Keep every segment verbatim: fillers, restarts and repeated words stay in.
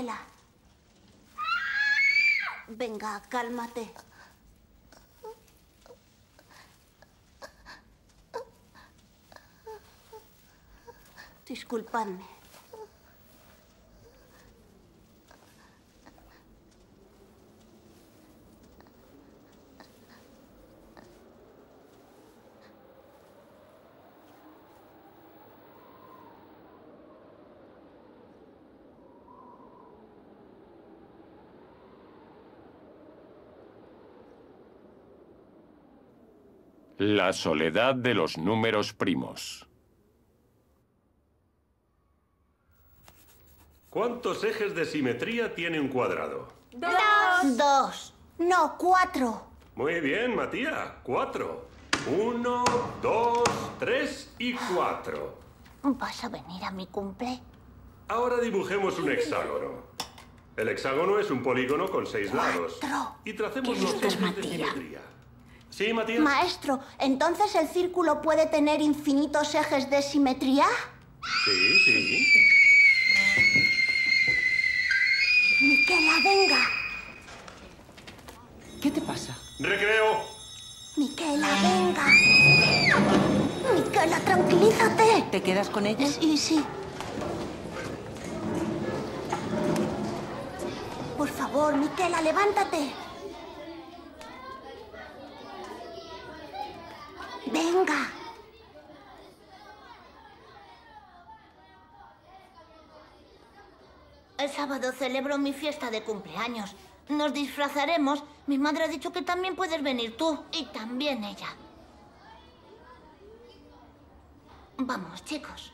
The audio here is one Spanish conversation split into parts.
Miquela. Venga, cálmate. Disculpadme. La soledad de los números primos. ¿Cuántos ejes de simetría tiene un cuadrado? Dos. Dos. No, cuatro. Muy bien, Matías. Cuatro. Uno, dos, tres y cuatro. ¿Vas a venir a mi cumple? Ahora dibujemos un hexágono. El hexágono es un polígono con seis lados. Cuatro. Y tracemos ¿Qué los dices, ejes de Matías? simetría. ¿Sí, Matías? Maestro, ¿entonces el círculo puede tener infinitos ejes de simetría? Sí, sí. Miquela, venga. ¿Qué te pasa? ¡Recreo! Miquela, venga. Miquela, tranquilízate. ¿Te quedas con ella? Sí, sí. Por favor, Miquela, levántate. Venga. El sábado celebro mi fiesta de cumpleaños. Nos disfrazaremos. Mi madre ha dicho que también puedes venir tú. Y también ella. Vamos, chicos.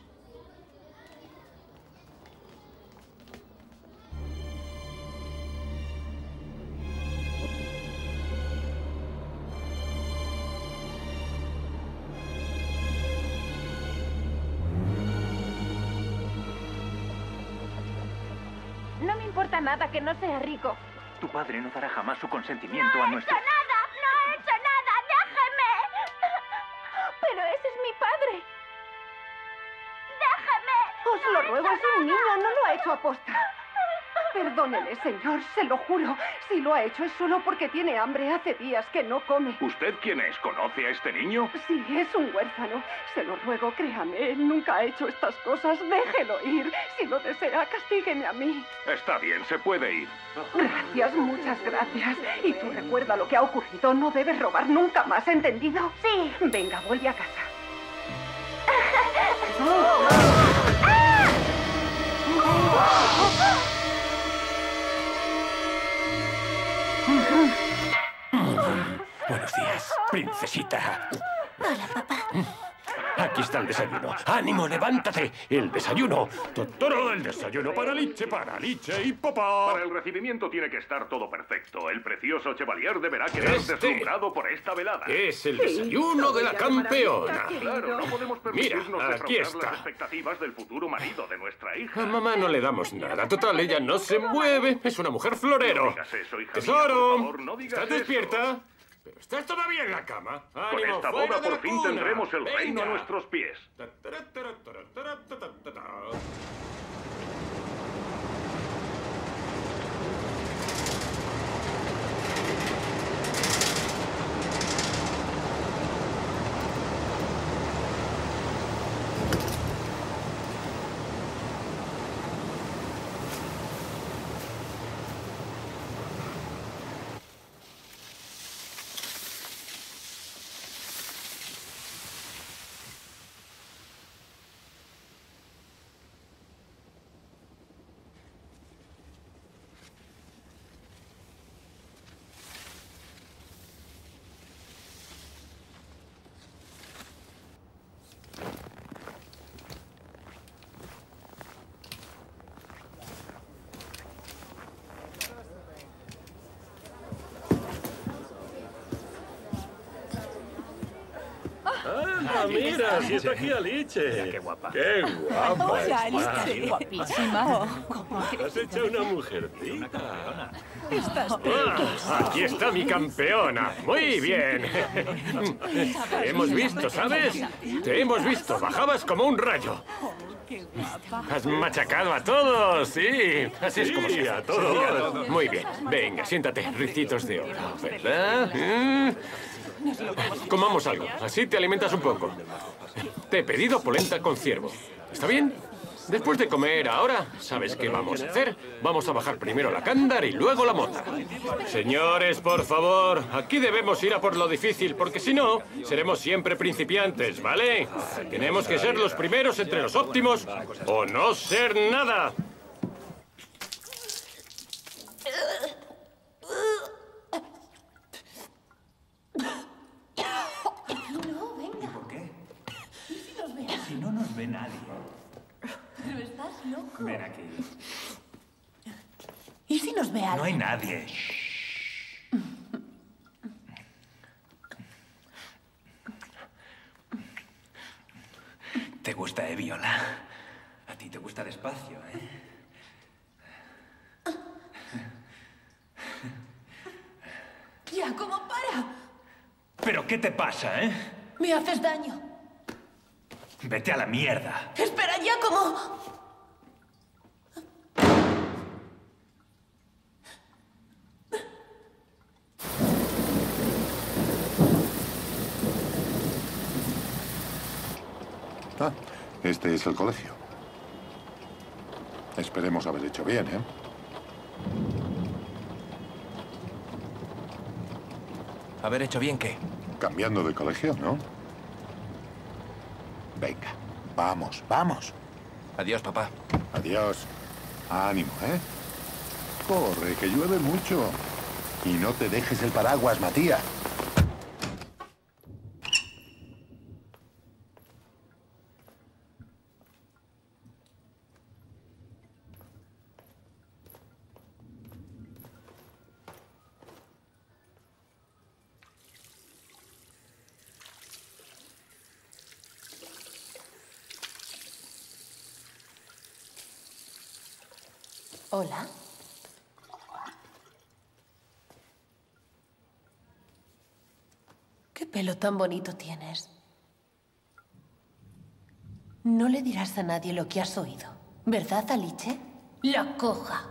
No me importa nada que no sea rico. Tu padre no dará jamás su consentimiento a nuestro... ¡No he hecho nada! ¡No he hecho nada! ¡Déjeme! Pero ese es mi padre. ¡Déjeme! Os lo ruego, es un niño, no lo ha hecho aposta. Perdónele, señor, se lo juro. Si lo ha hecho es solo porque tiene hambre. Hace días que no come. ¿Usted quién es? ¿Conoce a este niño? Sí, es un huérfano. Se lo ruego, créame, él nunca ha hecho estas cosas. Déjelo ir. Si lo desea, castígueme a mí. Está bien, se puede ir. Gracias, muchas gracias. Y tú recuerda lo que ha ocurrido. No debes robar nunca más, ¿entendido? Sí. Venga, vuelve a casa. Buenos días, princesita. Hola, papá. Aquí está el desayuno. ¡Ánimo, levántate! ¡El desayuno! ¡Totoro, el desayuno para Liche, para Liche y papá! Para el recibimiento tiene que estar todo perfecto. El precioso Chevalier deberá quedar Este deslumbrado por esta velada. Es el desayuno de la campeona. Claro, no podemos Mira, permitirnos aquí defraudar está. las expectativas del futuro marido de nuestra hija. A mamá no le damos nada. Total, ella no se mueve. Es una mujer florero. No digas eso, hija mía, ¡Tesoro! por favor, no digas ¿Estás eso. despierta? ¿Pero estás todavía en la cama? Con ¡Ánimo, esta fuera boda de la por fin cuna! tendremos el Venga. reino a nuestros pies. Ta, tara, tara, tara, tara, tara, tara, tara. ¡Ah, mira! ¡Si está aquí Aliche! ¡Qué guapa! ¡Qué guapa! Hola, está. Alice. Guapísima. Has hecho una mujercita. Estás Ah, aquí está mi campeona. Muy bien. Te hemos visto, ¿sabes? Te hemos visto. Bajabas como un rayo. Qué guapa. Has machacado a todos, sí. Así es como Sí, se hace. a todos. Muy bien. Venga, siéntate. Ricitos de oro, ¿verdad? ¿Eh? Comamos algo. Así te alimentas un poco. Te he pedido polenta con ciervo. ¿Está bien? Después de comer ahora, ¿sabes qué vamos a hacer? Vamos a bajar primero la cándar y luego la mota. Señores, por favor, aquí debemos ir a por lo difícil, porque si no, seremos siempre principiantes, ¿vale? Tenemos que ser los primeros entre los óptimos o no ser nada. ¿Por qué? Si no nos ve nadie. Pero estás loco. Ven aquí. ¿Y si nos ve alguien? No hay nadie. ¿Te gusta, eh, Viola? A ti te gusta despacio, ¿eh? Ya, ¿cómo para? ¿Pero qué te pasa, eh? Me haces daño. Vete a la mierda. Espera, ya, ¿cómo? Ah, este es el colegio. Esperemos haber hecho bien, ¿eh? ¿Haber hecho bien qué? Cambiando de colegio, ¿no? Venga, vamos, vamos. Adiós, papá. Adiós. Ánimo, ¿eh? Corre, que llueve mucho. Y no te dejes el paraguas, Matías. Hola. ¿Qué pelo tan bonito tienes? No le dirás a nadie lo que has oído, ¿verdad, Alice? La coja.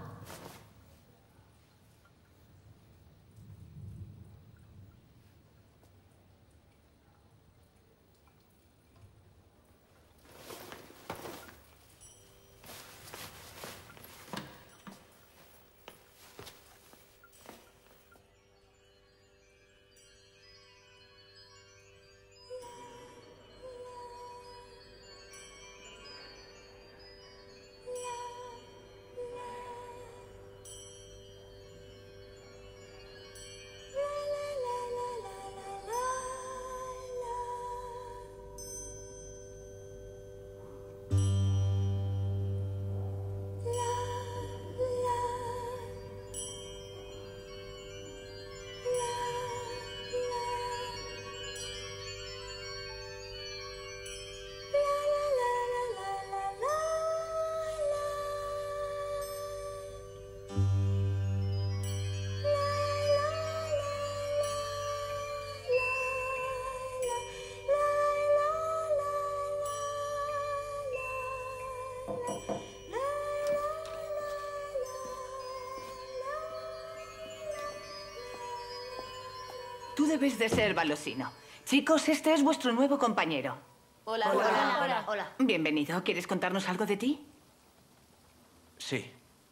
Tú debes de ser Balosino. Chicos, este es vuestro nuevo compañero. Hola, hola, hola, hola, hola. Bienvenido. ¿Quieres contarnos algo de ti? Sí.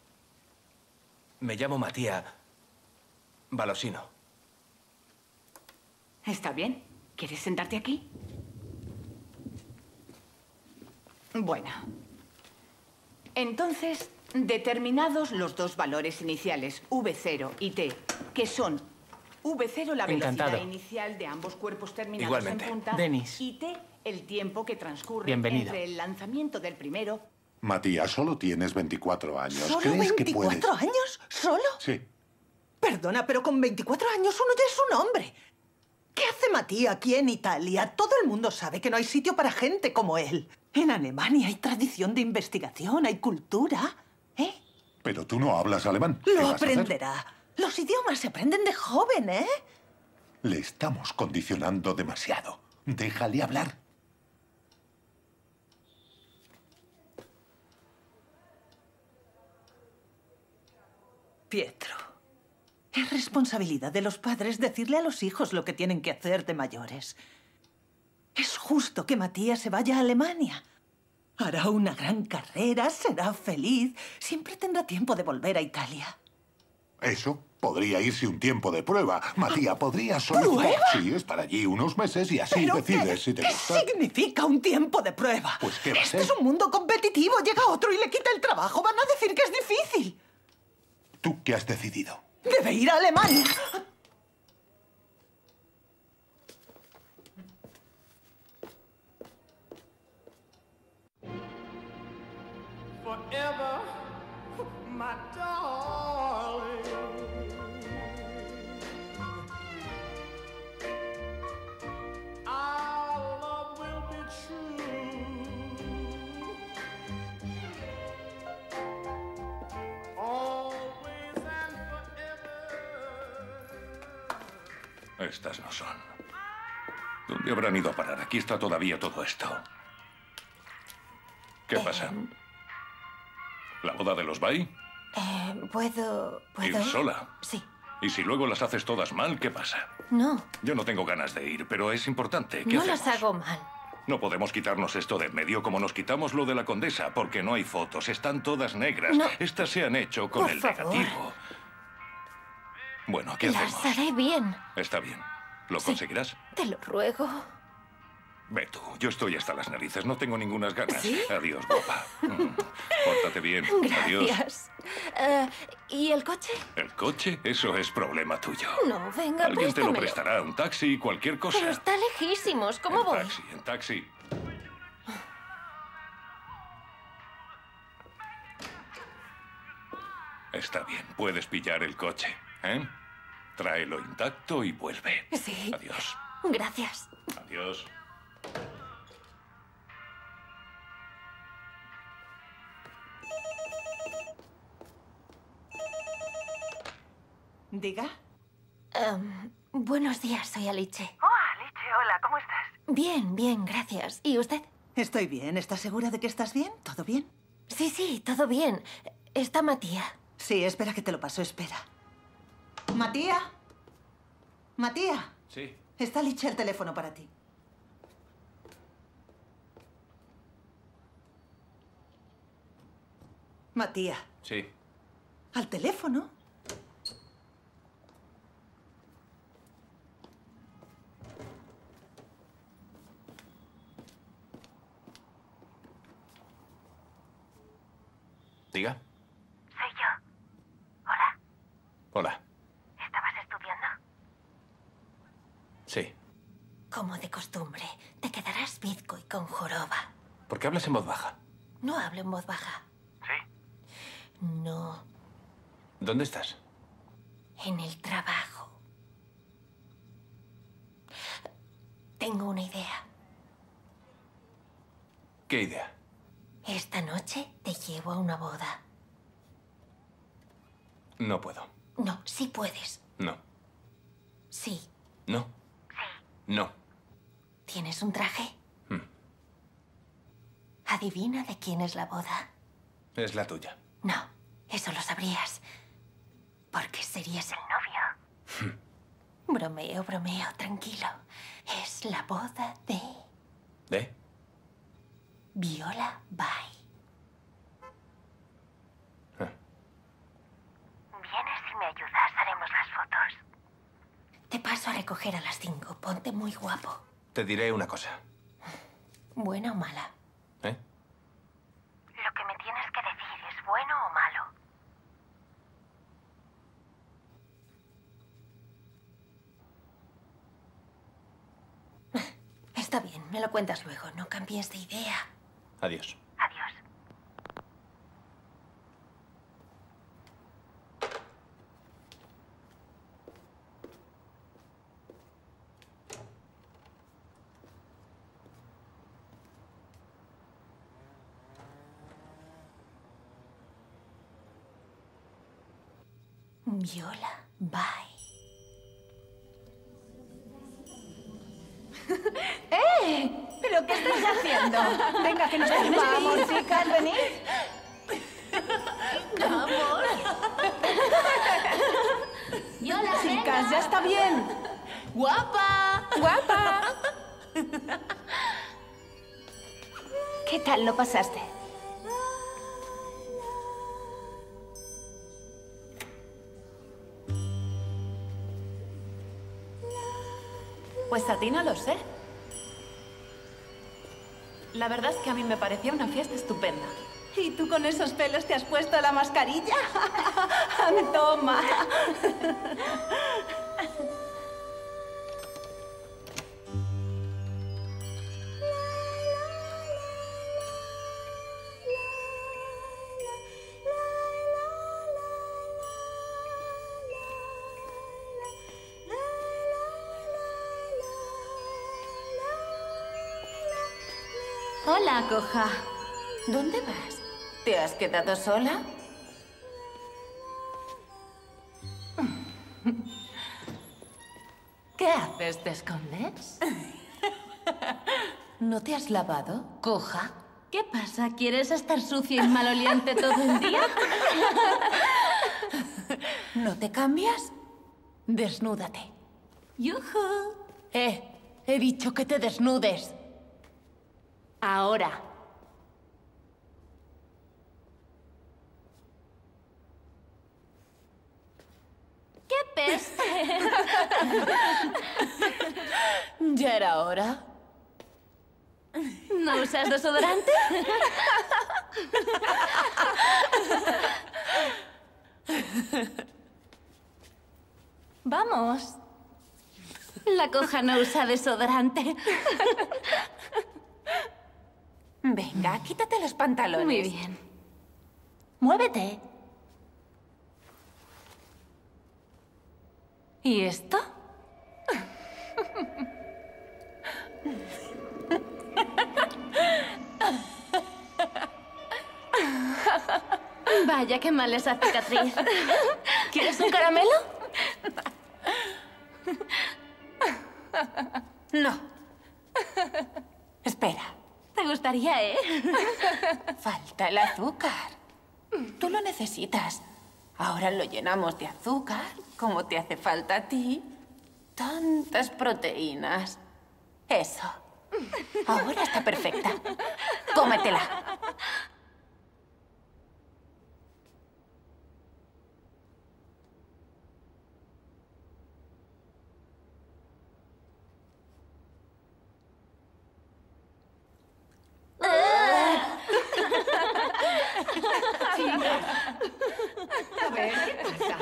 Me llamo Matías Balosino. Está bien. ¿Quieres sentarte aquí? Bueno. Entonces, determinados los dos valores iniciales, V cero y T, que son V cero la velocidad Encantado. inicial de ambos cuerpos terminados Igualmente. en punta, Denis. y T el tiempo que transcurre Bienvenido. entre el lanzamiento del primero. Matías, solo tienes veinticuatro años. ¿Solo ¿Crees que veinticuatro puedes? años? ¿Solo? Sí. Perdona, pero con veinticuatro años uno ya es un hombre. ¿Qué hace Matías aquí en Italia? Todo el mundo sabe que no hay sitio para gente como él. En Alemania hay tradición de investigación, hay cultura. ¿Eh? Pero tú no hablas alemán. ¿Qué Lo vas a hacer? aprenderá. Los idiomas se aprenden de joven, ¿eh? Le estamos condicionando demasiado. Déjale hablar. Pietro. Es responsabilidad de los padres decirle a los hijos lo que tienen que hacer de mayores. Es justo que Matías se vaya a Alemania. Hará una gran carrera, será feliz. Siempre tendrá tiempo de volver a Italia. Eso podría irse un tiempo de prueba. Matías podría solicitar... ¿Prueba? Sí, estar allí unos meses y así ¿Pero decides qué, si te qué gusta. significa un tiempo de prueba? Pues ¿qué va a Este ser? es un mundo competitivo. Llega otro y le quita el trabajo. Van a decir que es difícil. ¿Tú qué has decidido? Debe ir a Alemania. Forever, my darling. Our love will be true. Always and forever. Estas no son. ¿Dónde habrán ido a parar? Aquí está todavía todo esto. ¿Qué pasa? ¿La boda de los Bay? Eh, ¿Puedo... ¿Puedo ¿Ir ir? sola? Sí. ¿Y si luego las haces todas mal, qué pasa? No, Yo no tengo ganas de ir, pero es importante. ¿Qué no hacemos? las hago mal. No podemos quitarnos esto de en medio como nos quitamos lo de la condesa, porque no hay fotos, están todas negras. No. Estas se han hecho con Por el favor. negativo. Bueno, ¿qué Las hacemos? haré bien. Está bien. ¿Lo Sí. conseguirás? Te lo ruego. Ve tú, yo estoy hasta las narices, no tengo ningunas ganas. ¿Sí? Adiós, guapa. Mm. Pórtate bien. Adiós. Gracias. Eh, ¿Y el coche? ¿El coche? Eso es problema tuyo. No, venga, Alguien te lo préstamelo. prestará, un taxi, cualquier cosa. Pero está lejísimos. ¿Cómo en voy? taxi, en taxi. Está bien, puedes pillar el coche, ¿eh? Tráelo intacto y vuelve. Sí. Adiós. Gracias. Adiós. Diga. Em, buenos días, soy Alice. Oh, Alice, hola, ¿cómo estás? Bien, bien, gracias. ¿Y usted? Estoy bien. ¿Estás segura de que estás bien? ¿Todo bien? Sí, sí, todo bien. ¿Está Matías? Sí, espera que te lo paso, espera. Matías. Matías. Sí. Está Alice el teléfono para ti. Matías. Sí. ¿Al teléfono? Diga. Soy yo. Hola. Hola. ¿Estabas estudiando? Sí. Como de costumbre, te quedarás bizco y con joroba. ¿Por qué hablas en voz baja? No hablo en voz baja. Sí. No, ¿Dónde estás? en el trabajo. Tengo una idea. ¿Qué idea? Esta noche te llevo a una boda. No puedo. No, sí puedes. No. Sí. No. No. ¿Tienes un traje? Hmm. Adivina de quién es la boda. Es la tuya. No, eso lo sabrías. Porque serías el novio. Bromeo, bromeo, tranquilo. Es la boda de ¿De? Viola Bay. Vienes y me ayudas, haremos las fotos. Te paso a recoger a las cinco. Ponte muy guapo. Te diré una cosa. ¿Buena o mala? ¿Eh? Lo que me tienes que decir es bueno o malo. Está bien, me lo cuentas luego. No cambies de idea. Adiós. Adiós. Viola Bay. ¡Eh! ¿Pero qué estáis haciendo? Venga, que nos tenemos que ir. Vamos, chicas, venid. ¡Vamos! Chicas, ya está bien. ¡Guapa! ¡Guapa! ¿Qué tal lo pasaste? Pues a ti no lo sé. La verdad es que a mí me parecía una fiesta estupenda. ¿Y tú con esos pelos te has puesto la mascarilla? Toma. Hola, coja. ¿Dónde vas? ¿Te has quedado sola? ¿Qué haces? ¿Te escondes? ¿No te has lavado, coja? ¿Qué pasa? ¿Quieres estar sucia y maloliente todo el día? ¿No te cambias? Desnúdate. ¡Yujú! Eh, he dicho que te desnudes. Ahora. ¡Qué peste! ¿Ya era hora? ¿No usas desodorante? Vamos. La coja no usa desodorante. Venga, quítate los pantalones. Muy bien. Muévete. ¿Y esto? Vaya, qué mal esa cicatriz. ¿Quieres un caramelo? No. Espera. Te gustaría, ¿eh? Falta el azúcar. Tú lo necesitas. Ahora lo llenamos de azúcar, como te hace falta a ti. Tantas proteínas. Eso. Ahora está perfecta. Cómetela. Chicas. A ver, ¿qué pasa?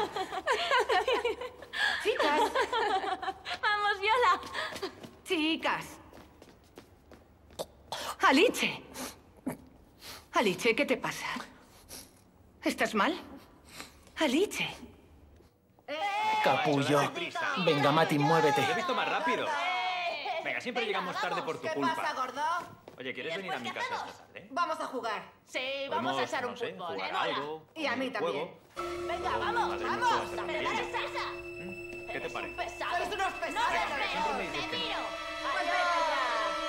Chicas. Vamos, Viola. Chicas. Alice. Alice, ¿qué te pasa? ¿Estás mal? Alice. Capullo. Venga, Mati, muévete. Te he visto más rápido. Venga, siempre llegamos tarde por tu ¿Qué culpa. pasa, gordo? Oye, ¿quieres venir a mi casa esta tarde? Vamos a jugar. Sí, vamos a echar un no sé, fútbol, jugar ¿eh? a algo. Y a mí un también. juego. Venga, Oh, vamos, madre mía, vamos. todas estas Pero meriendas. eres esa. ¿Qué te parece? Pesado. Sois unos pesados. No Venga, te siempre me veo. dices Te que no. miro. Pues vete ya.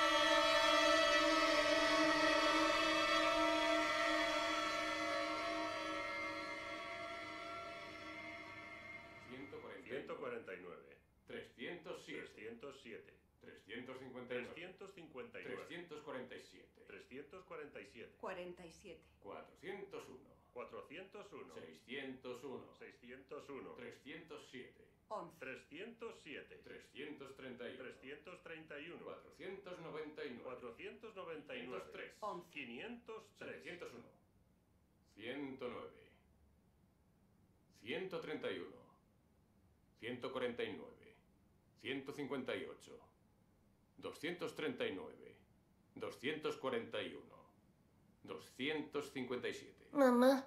ciento cuarenta y nueve. trescientos siete. trescientos siete. trescientos cincuenta y nueve. trescientos cincuenta y nueve. trescientos cuarenta y siete. trescientos cuarenta y siete. cuarenta y siete. cuatrocientos uno. cuatrocientos uno. seiscientos uno. seiscientos uno. trescientos siete. once. trescientos siete. trescientos treinta y uno. trescientos treinta y uno. cuatrocientos noventa y nueve. cuatrocientos noventa y nueve. quinientos tres. quinientos tres. setecientos uno. ciento nueve. ciento treinta y uno. ciento cuarenta y nueve. ciento cincuenta y ocho. doscientos treinta y nueve. doscientos cuarenta y uno. doscientos cincuenta y siete. Mamá.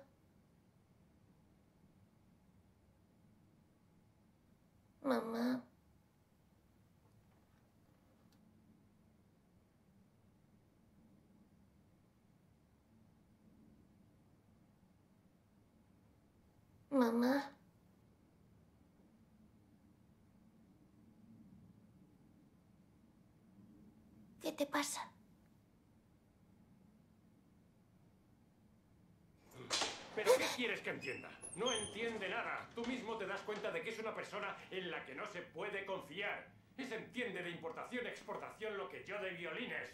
Mamá. Mamá. ¿Qué te pasa? ¿Pero qué quieres que entienda? No entiende nada. Tú mismo te das cuenta de que es una persona en la que no se puede confiar. Ese entiende de importación y exportación lo que yo de violines.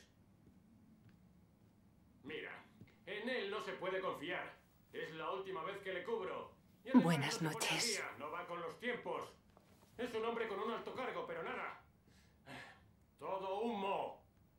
Mira, en él no se puede confiar. Es la última vez que le cubro. Y además Buenas no se pone al noches. día, no va con los tiempos. Es un hombre con un alto cargo, pero nada. Todo humo.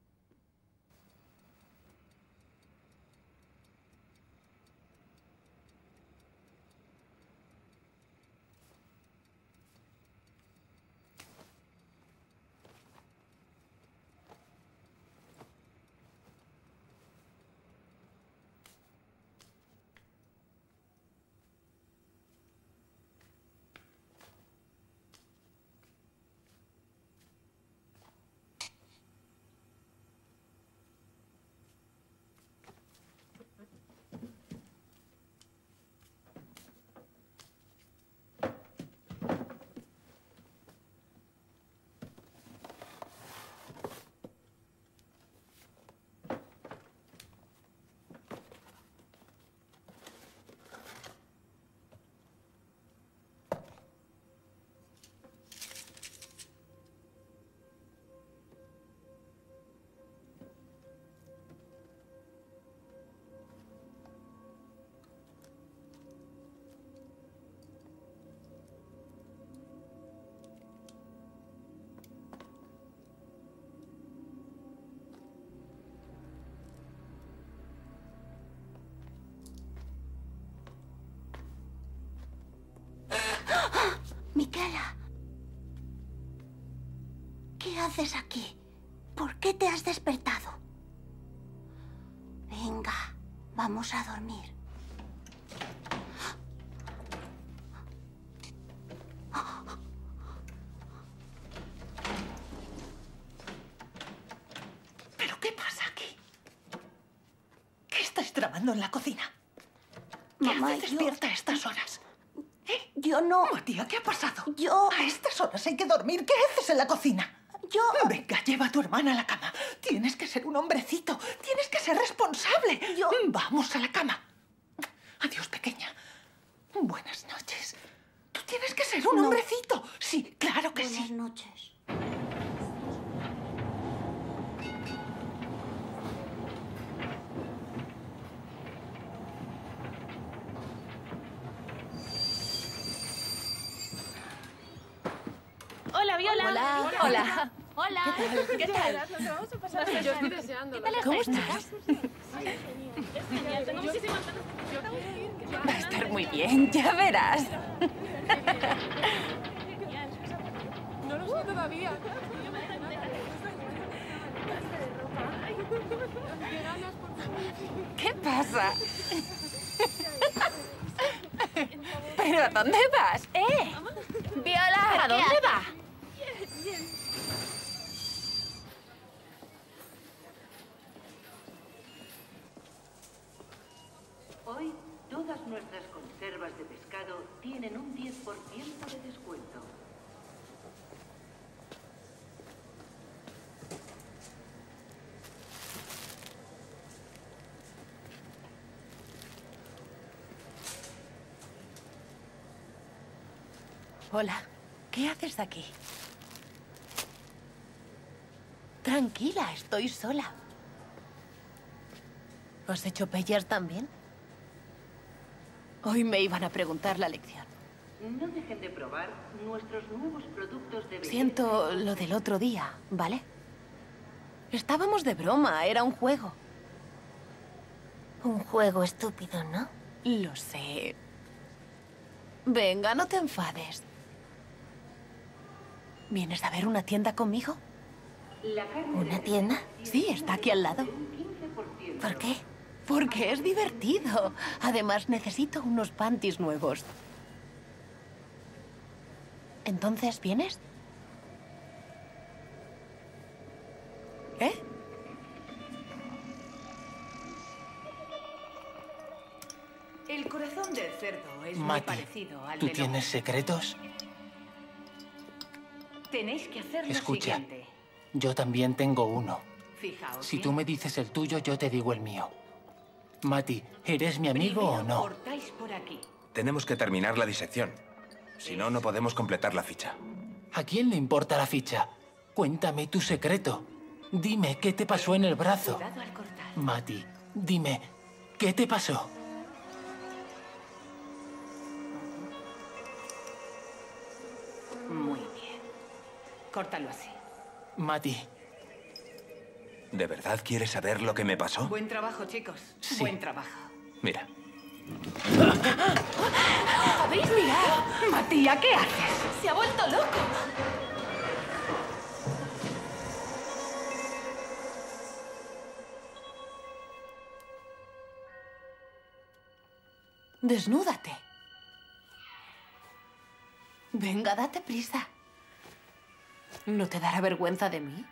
Miquela, ¿qué haces aquí? ¿Por qué te has despertado? Venga, vamos a dormir. ¿Pero qué pasa aquí? ¿Qué estáis tramando en la cocina? ¿Qué Mamá, haces despierta a estas horas? ¿Eh? Yo no... Matías, ¿qué ha pasado? Yo... A estas horas hay que dormir. ¿Qué haces en la cocina? Yo... Venga, lleva a tu hermana a la cama. Tienes que ser un hombrecito. Tienes que ser responsable. Yo... Vamos a la cama. Adiós, pequeña. Buenas noches. Tú tienes que ser un No. hombrecito. Sí, claro que Buenas sí. noches. Hola, Viola. Hola. Hola. Hola. ¿Qué tal? ¿Qué tal? Nos lo vamos a pasar Yo genial. estoy deseando. ¿Qué tal ¿Cómo estás? Es genial. Tengo muchísimas ganas. Va a estar muy bien, ya verás. No lo sé todavía. ¿Qué pasa? ¿Pero a dónde vas? ¡Eh! Viola, ¿a dónde va? Hoy, todas nuestras conservas de pescado tienen un diez por ciento de descuento. Hola. ¿Qué haces aquí? Tranquila, estoy sola. ¿Os he hecho pellas también? Hoy me iban a preguntar la lección. No dejen de probar nuestros nuevos productos de belleza. Siento lo del otro día, ¿vale? Estábamos de broma, era un juego. Un juego estúpido, ¿no? Lo sé. Venga, no te enfades. ¿Vienes a ver una tienda conmigo? La carne ¿Una de tienda? Sí, está aquí al lado. quince por ciento. ¿Por qué? Porque es divertido. Además, necesito unos panties nuevos. ¿Entonces vienes? ¿Eh? El corazón del cerdo es muy Mati, parecido al ¿tú del tienes secretos? hombre. Tenéis que hacer lo Escucha, siguiente. yo también tengo uno. Fijaos Si bien. tú me dices el tuyo, yo te digo el mío. Mati, ¿eres mi amigo o no? Cortáis por aquí. Tenemos que terminar la disección. Si no, no podemos completar la ficha. ¿A quién le importa la ficha? Cuéntame tu secreto. Dime qué te pasó en el brazo. Cuidado al cortar. Mati, dime, ¿qué te pasó? Muy bien. Córtalo así. Mati. ¿De verdad quieres saber lo que me pasó? Buen trabajo, chicos. Sí. Buen trabajo. Mira. ¿Habéis mirado? Matías, ¿qué haces? Se ha vuelto loco. Desnúdate. Venga, date prisa. ¿No te dará vergüenza de mí?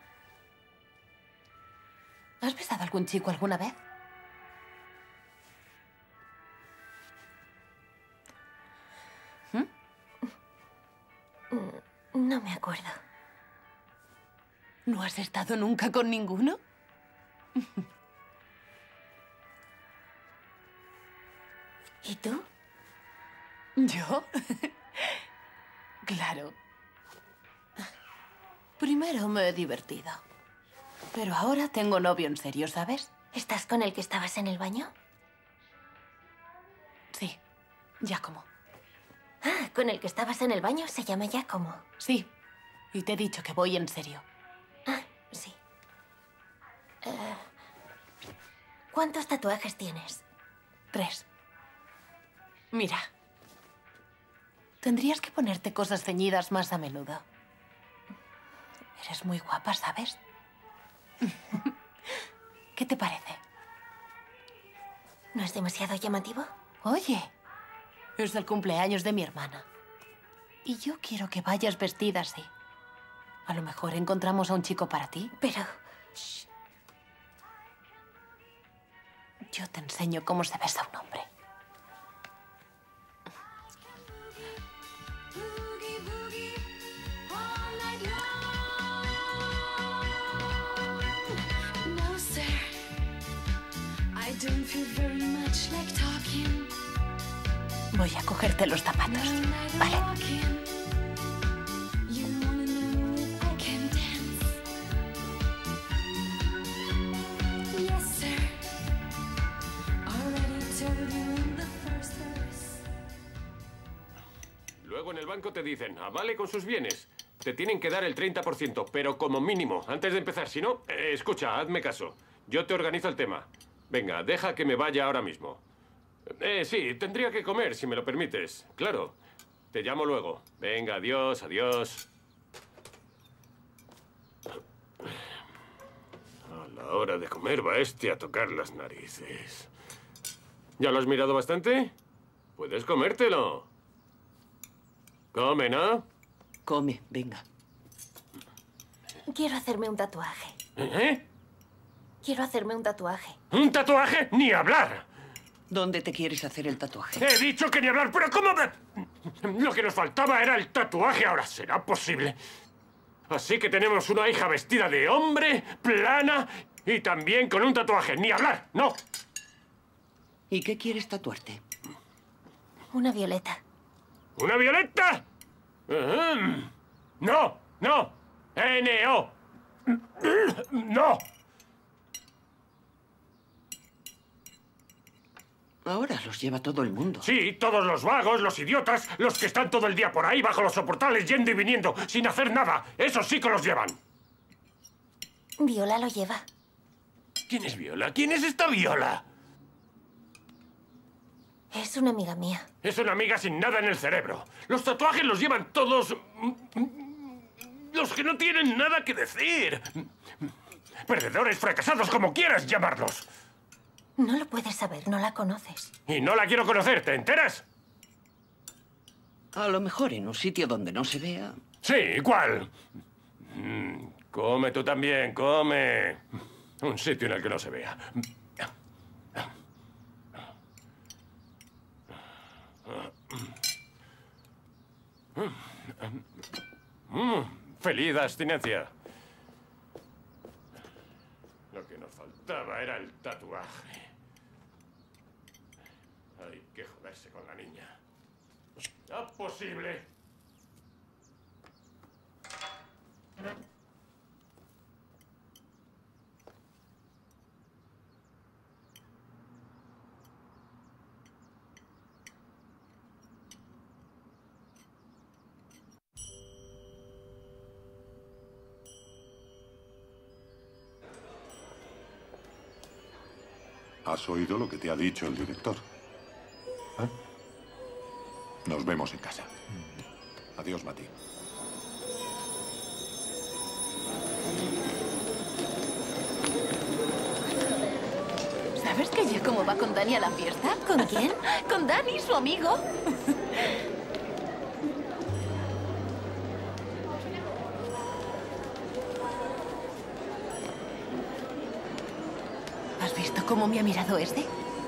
¿Has besado a algún chico alguna vez? ¿Mm? No me acuerdo. ¿No has estado nunca con ninguno? ¿Y tú? ¿Yo? Claro. Primero me he divertido. Pero ahora tengo novio en serio, ¿sabes? ¿Estás con el que estabas en el baño? Sí, Giacomo. Ah, ¿con el que estabas en el baño se llama Giacomo? Sí, y te he dicho que voy en serio. Ah, sí. Eh, ¿Cuántos tatuajes tienes? Tres. Mira. Tendrías que ponerte cosas ceñidas más a menudo. Eres muy guapa, ¿sabes? ¿Qué te parece? ¿No es demasiado llamativo? Oye, es el cumpleaños de mi hermana. Y yo quiero que vayas vestida así. A lo mejor encontramos a un chico para ti. Pero... Shh. Yo te enseño cómo se besa a un hombre. Voy a cogerte los zapatos. Vale. Luego en el banco te dicen, avale con sus bienes. Te tienen que dar el treinta por ciento, pero como mínimo, antes de empezar. Si no, eh, escucha, hazme caso. Yo te organizo el tema. Venga, deja que me vaya ahora mismo. Eh, sí, tendría que comer, si me lo permites. Claro. Te llamo luego. Venga, adiós, adiós. A la hora de comer va este a tocar las narices. ¿Ya lo has mirado bastante? Puedes comértelo. Come, ¿no? Come, venga. Quiero hacerme un tatuaje. ¿Eh? Quiero hacerme un tatuaje. ¿Un tatuaje? ¡Ni hablar! ¿Dónde te quieres hacer el tatuaje? He dicho que ni hablar, pero ¿cómo me...? Lo que nos faltaba era el tatuaje, ahora será posible. Así que tenemos una hija vestida de hombre, plana y también con un tatuaje. ¡Ni hablar! ¡No! ¿Y qué quieres tatuarte? Una violeta. ¿Una violeta? Uh-huh. No, no. N O. No. Ahora los lleva todo el mundo. Sí, todos los vagos, los idiotas, los que están todo el día por ahí bajo los soportales yendo y viniendo, sin hacer nada. Esos sí que los llevan. Viola lo lleva. ¿Quién es Viola? ¿Quién es esta Viola? Es una amiga mía. Es una amiga sin nada en el cerebro. Los tatuajes los llevan todos... los que no tienen nada que decir. Perdedores, fracasados, como quieras llamarlos. No lo puedes saber, no la conoces. Y no la quiero conocer, ¿te enteras? A lo mejor en un sitio donde no se vea. Sí, ¿cuál? Mm, come tú también, come. Un sitio en el que no se vea. Mm, feliz abstinencia. Lo que nos faltaba era el tatuaje. Hay que joderse con la niña. ¡Ah, posible! ¿Has oído lo que te ha dicho el director? ¿Eh? Nos vemos en casa. Adiós, Mati. ¿Sabes que Giacomo va con Dani a la fiesta? ¿Con quién? Con Dani, su amigo. ¿Has visto cómo me ha mirado este?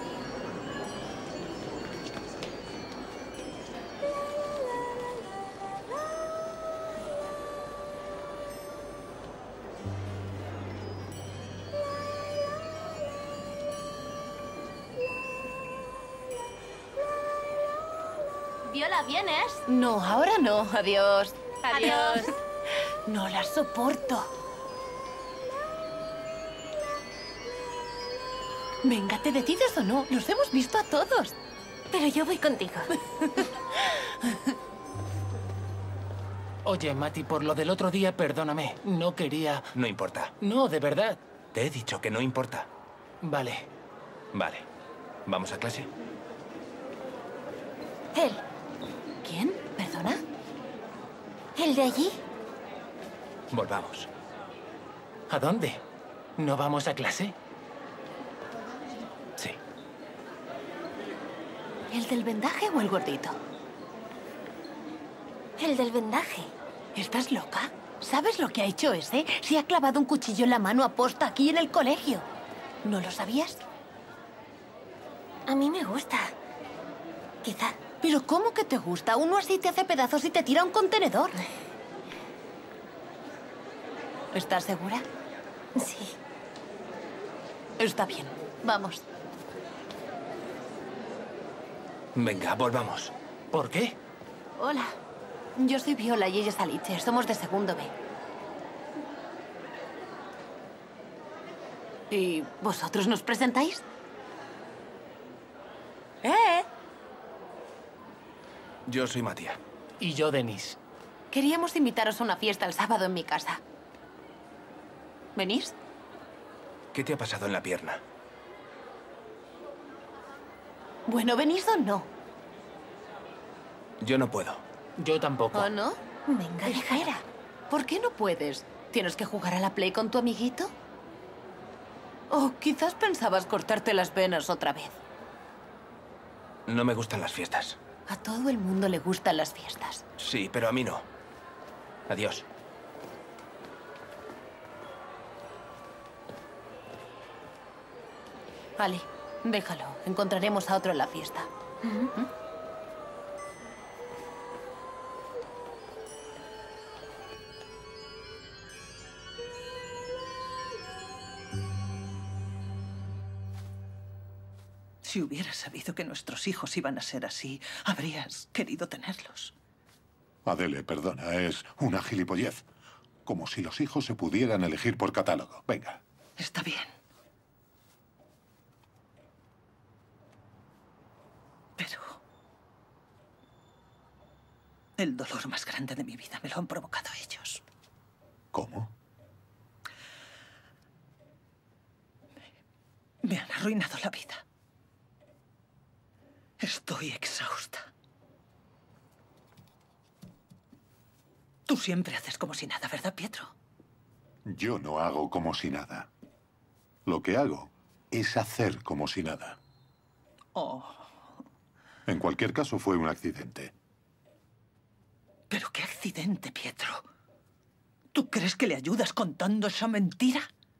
Viola, ¿vienes? No, ahora no. Adiós. Adiós. No la soporto. Venga, ¿te decides o no? Los hemos visto a todos. Pero yo voy contigo. Oye, Mati, por lo del otro día, perdóname. No quería... No importa. No, de verdad. Te he dicho que no importa. Vale. Vale. ¿Vamos a clase? Él. ¿Quién? ¿Perdona? ¿El de allí? Volvamos. ¿A dónde? ¿No vamos a clase? Sí. ¿El del vendaje o el gordito? El del vendaje. ¿Estás loca? ¿Sabes lo que ha hecho ese? Se ha clavado un cuchillo en la mano aposta aquí en el colegio. ¿No lo sabías? A mí me gusta. Quizá. ¿Pero cómo que te gusta? Uno así te hace pedazos y te tira a un contenedor. ¿Estás segura? Sí. Está bien. Vamos. Venga, volvamos. ¿Por qué? Hola. Yo soy Viola y ella es Alice. Somos de segundo B. ¿Y vosotros nos presentáis? ¿Eh? Yo soy Matías. Y yo, Denis. Queríamos invitaros a una fiesta el sábado en mi casa. ¿Venís? ¿Qué te ha pasado en la pierna? Bueno, ¿venís o no? Yo no puedo. Yo tampoco. ¿O no? Venga, Espera. ¿Por qué no puedes? ¿Tienes que jugar a la Play con tu amiguito? O quizás pensabas cortarte las venas otra vez. No me gustan las fiestas. A todo el mundo le gustan las fiestas. Sí, pero a mí no. Adiós. Ali, déjalo. Encontraremos a otro en la fiesta. ¿Mm? Si hubieras sabido que nuestros hijos iban a ser así, habrías querido tenerlos. Adele, perdona, es una gilipollez. Como si los hijos se pudieran elegir por catálogo. Venga. Está bien. Pero el dolor más grande de mi vida me lo han provocado ellos. ¿Cómo? Me, me han arruinado la vida. Estoy exhausta. Tú siempre haces como si nada, ¿verdad, Pietro? Yo no hago como si nada. Lo que hago es hacer como si nada. Oh. En cualquier caso, fue un accidente. ¿Pero qué accidente, Pietro? ¿Tú crees que le ayudas contando esa mentira?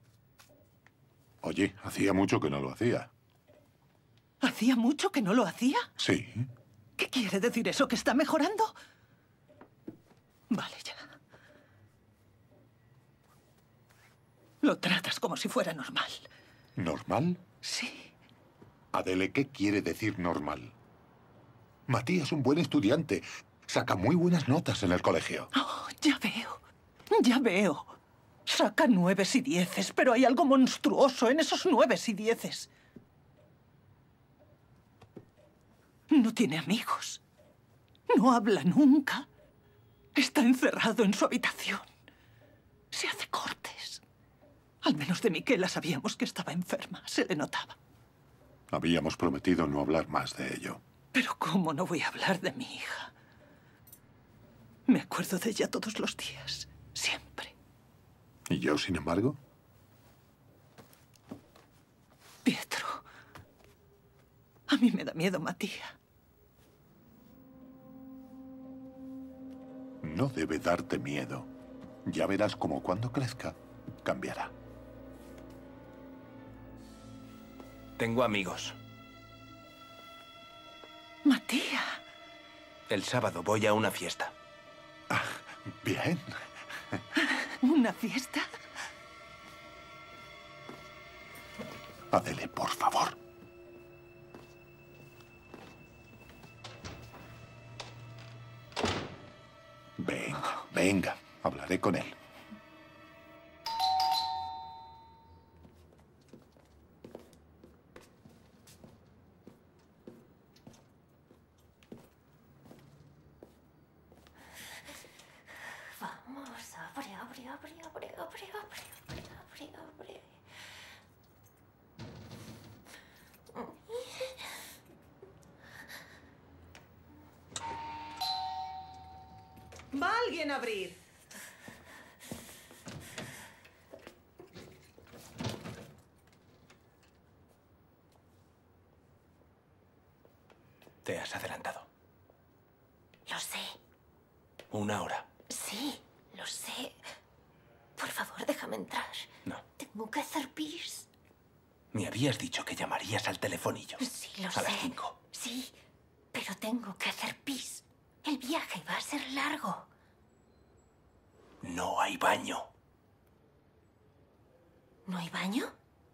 Oye, hacía mucho que no lo hacía. ¿Hacía mucho que no lo hacía? Sí. ¿Qué quiere decir eso? ¿Que está mejorando? Vale, ya. Lo tratas como si fuera normal. ¿Normal? Sí. Adele, ¿qué quiere decir normal? Matías es un buen estudiante. Saca muy buenas notas en el colegio. Oh, ya veo. Ya veo. Saca nueves y dieces, pero hay algo monstruoso en esos nueves y dieces. No tiene amigos. No habla nunca. Está encerrado en su habitación. Se hace cortes. Al menos de Miquela sabíamos que estaba enferma. Se le notaba. Habíamos prometido no hablar más de ello. Pero ¿cómo no voy a hablar de mi hija? Me acuerdo de ella todos los días. Siempre. ¿Y yo, sin embargo? Pietro. A mí me da miedo, Matía. No debe darte miedo. Ya verás cómo cuando crezca, cambiará. Tengo amigos. Matía. El sábado voy a una fiesta. Ah, bien. ¿Una fiesta? Adele, por favor. Venga, venga. Hablaré con él. Vamos, abre, abre, abre, abre, abre, abre, abre, abre, abre. ¿Va alguien a abrir? Te has adelantado. Lo sé. Una hora. Sí, lo sé. Por favor, déjame entrar. No. Tengo que hacer pis. Me habías dicho que llamarías al telefonillo. Sí, lo a sé. las cinco. Sí, pero tengo que hacer pis. El viaje va a ser largo. No hay baño. ¿No hay baño?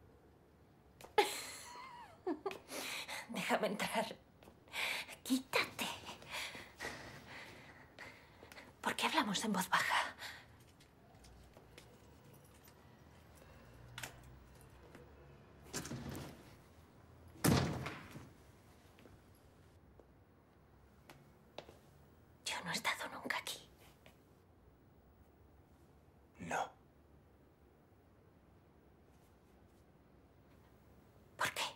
Déjame entrar. Quítate. ¿Por qué hablamos en voz baja? Yo no he estado nunca aquí. No. ¿Por qué?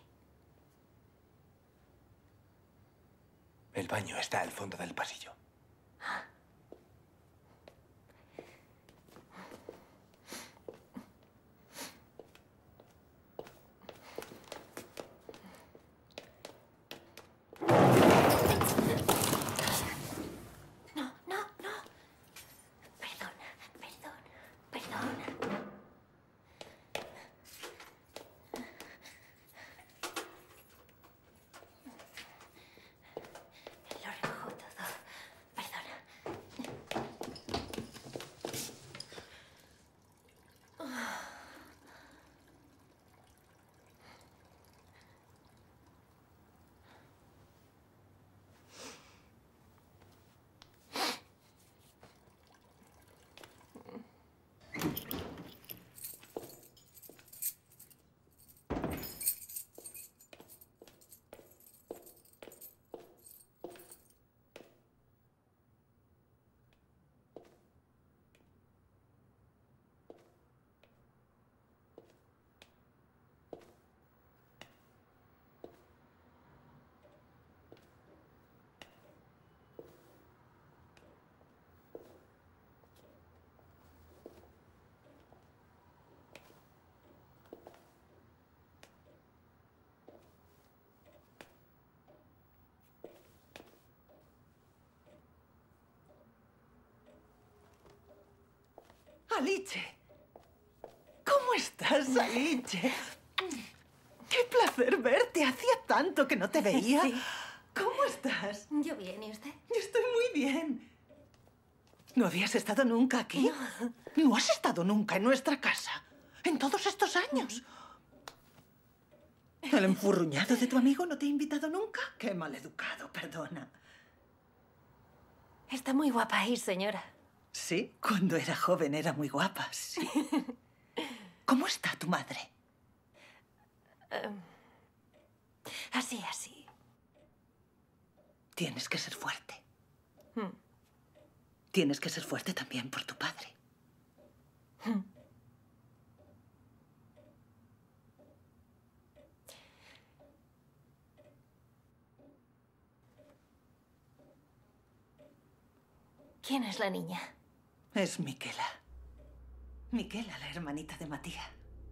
El baño está al fondo del pasillo. No, no, no. Perdona, perdona, perdona. Lo recojo todo. Perdona. Alice. ¿Cómo estás, Alice? Qué placer verte. Hacía tanto que no te veía. Sí. ¿Cómo estás? Yo bien, ¿y usted? Yo estoy muy bien. ¿No habías estado nunca aquí? No. ¿No has estado nunca en nuestra casa? ¿En todos estos años? ¿El enfurruñado de tu amigo no te ha invitado nunca? Qué maleducado, perdona. Está muy guapa ahí, señora. Sí, cuando era joven era muy guapa, sí. ¿Cómo está tu madre? Um, así, así. Tienes que ser fuerte. Hmm. Tienes que ser fuerte también por tu padre. Hmm. ¿Quién es la niña? Es Miquela. Miquela, la hermanita de Matías.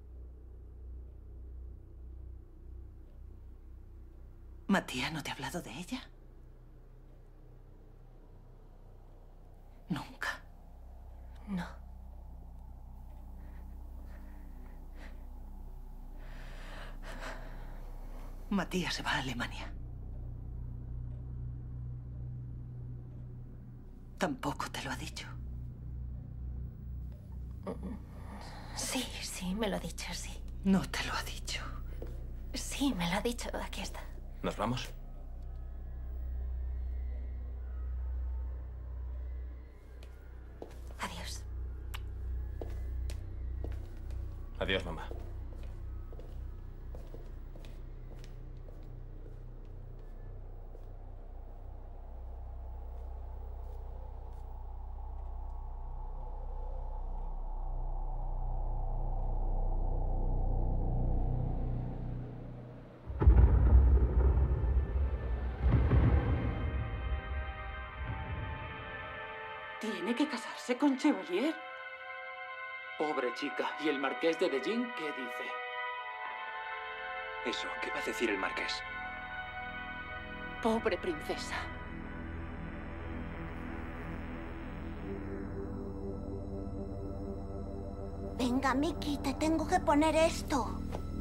¿Matías no te ha hablado de ella? Nunca. No. Matías se va a Alemania. Tampoco te lo ha dicho. Sí, sí, me lo ha dicho, sí. No te lo ha dicho. Sí, me lo ha dicho. Aquí está. ¿Nos vamos? Adiós. Adiós, mamá. ¿Tiene que casarse con Chevalier? Pobre chica. ¿Y el marqués de Dejin qué dice? Eso, ¿qué va a decir el marqués? Pobre princesa. Venga, Mickey, te tengo que poner esto.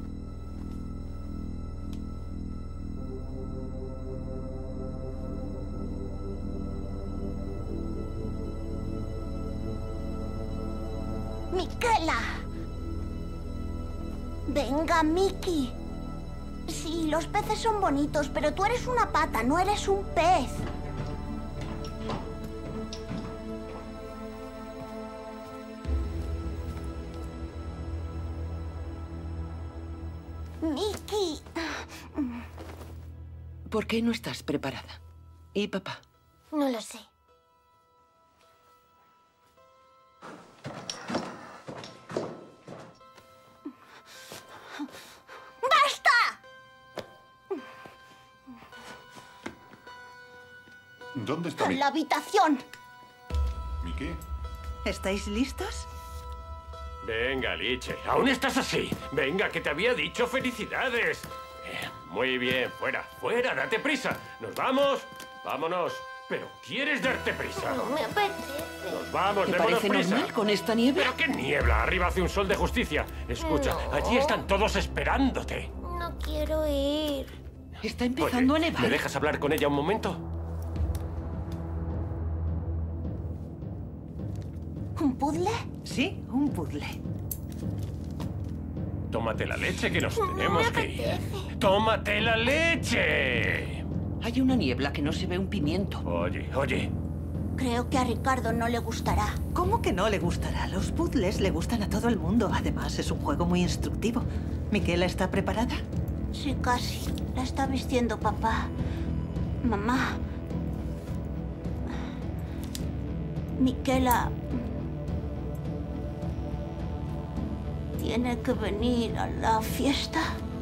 ¡Miquela! Venga, Mickey. Sí, los peces son bonitos, pero tú eres una pata, no eres un pez. Mickey. ¿Por qué no estás preparada? ¿Y papá? No lo sé. ¿Dónde está En Mickey? la habitación. ¿Mickey? ¿Estáis listos? Venga, Liche, aún estás así. Venga, que te había dicho felicidades. Eh, Muy bien, fuera, fuera, date prisa. ¿Nos vamos? Vámonos. Pero ¿quieres darte prisa? No me apetece. Nos vamos, ¿Te démonos parece prisa. normal con esta niebla? ¿Pero qué niebla? Arriba hace un sol de justicia. Escucha, No. allí están todos esperándote. No quiero ir. Está empezando Oye, a nevar. ¿me dejas hablar con ella un momento? ¿Un puzzle? Sí, un puzzle. Tómate la leche, que nos tenemos que ir. ¡Tómate la leche! Hay una niebla que no se ve un pimiento. Oye, oye. Creo que a Ricardo no le gustará. ¿Cómo que no le gustará? Los puzzles le gustan a todo el mundo. Además, es un juego muy instructivo. ¿Miquela está preparada? Sí, casi. La está vistiendo papá. Mamá. Miquela tiene que venir a la fiesta.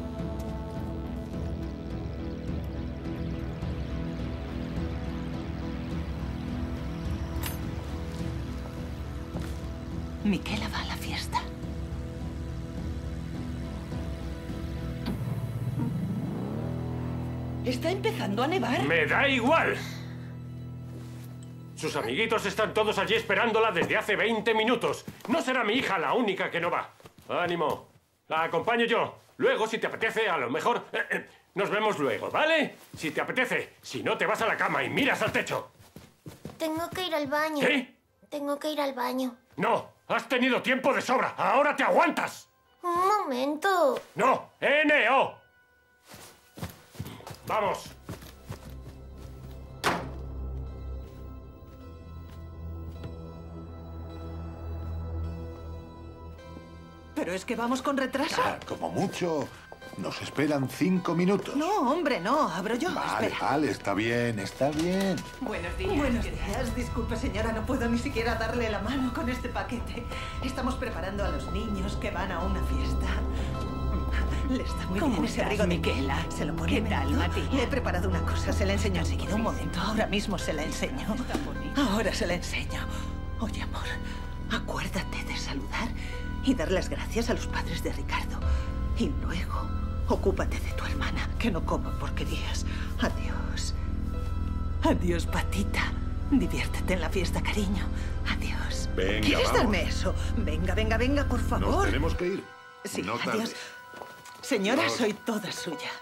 Miquela va a la fiesta. Está empezando a nevar. ¡Me da igual! Sus amiguitos están todos allí esperándola desde hace veinte minutos. No será mi hija la única que no va. ¡Ánimo! La acompaño yo. Luego, si te apetece, a lo mejor... eh, eh, nos vemos luego, ¿vale? Si te apetece. Si no, te vas a la cama y miras al techo. Tengo que ir al baño. ¿Qué? Tengo que ir al baño. No, has tenido tiempo de sobra. Ahora te aguantas. Un momento. No, N O. ¡Vamos! Pero es que vamos con retraso. Ah, como mucho, nos esperan cinco minutos. No, hombre, no. Abro yo. Vale, Espera. vale, está bien, está bien. Buenos días. Buenos días. Disculpe, señora, no puedo ni siquiera darle la mano con este paquete. Estamos preparando a los niños que van a una fiesta. Le está muy ¿Cómo bien ese estás, abrigo de Miquela? Miquela. Se lo pone ¿Qué tal, menudo. Matías? Le he preparado una cosa, se la enseño enseguida. Un momento, ahora mismo se la enseño. Ahora se la enseño. Oye, amor, acuérdate de saludar y dar las gracias a los padres de Ricardo. Y luego, ocúpate de tu hermana, que no coma porquerías. Adiós. Adiós, patita. Diviértete en la fiesta, cariño. Adiós. Venga, ¿Quieres vamos. darme eso? Venga, venga, venga, por favor. Nos tenemos que ir. Sí, no adiós. tardes. Señora, Adiós. soy toda suya.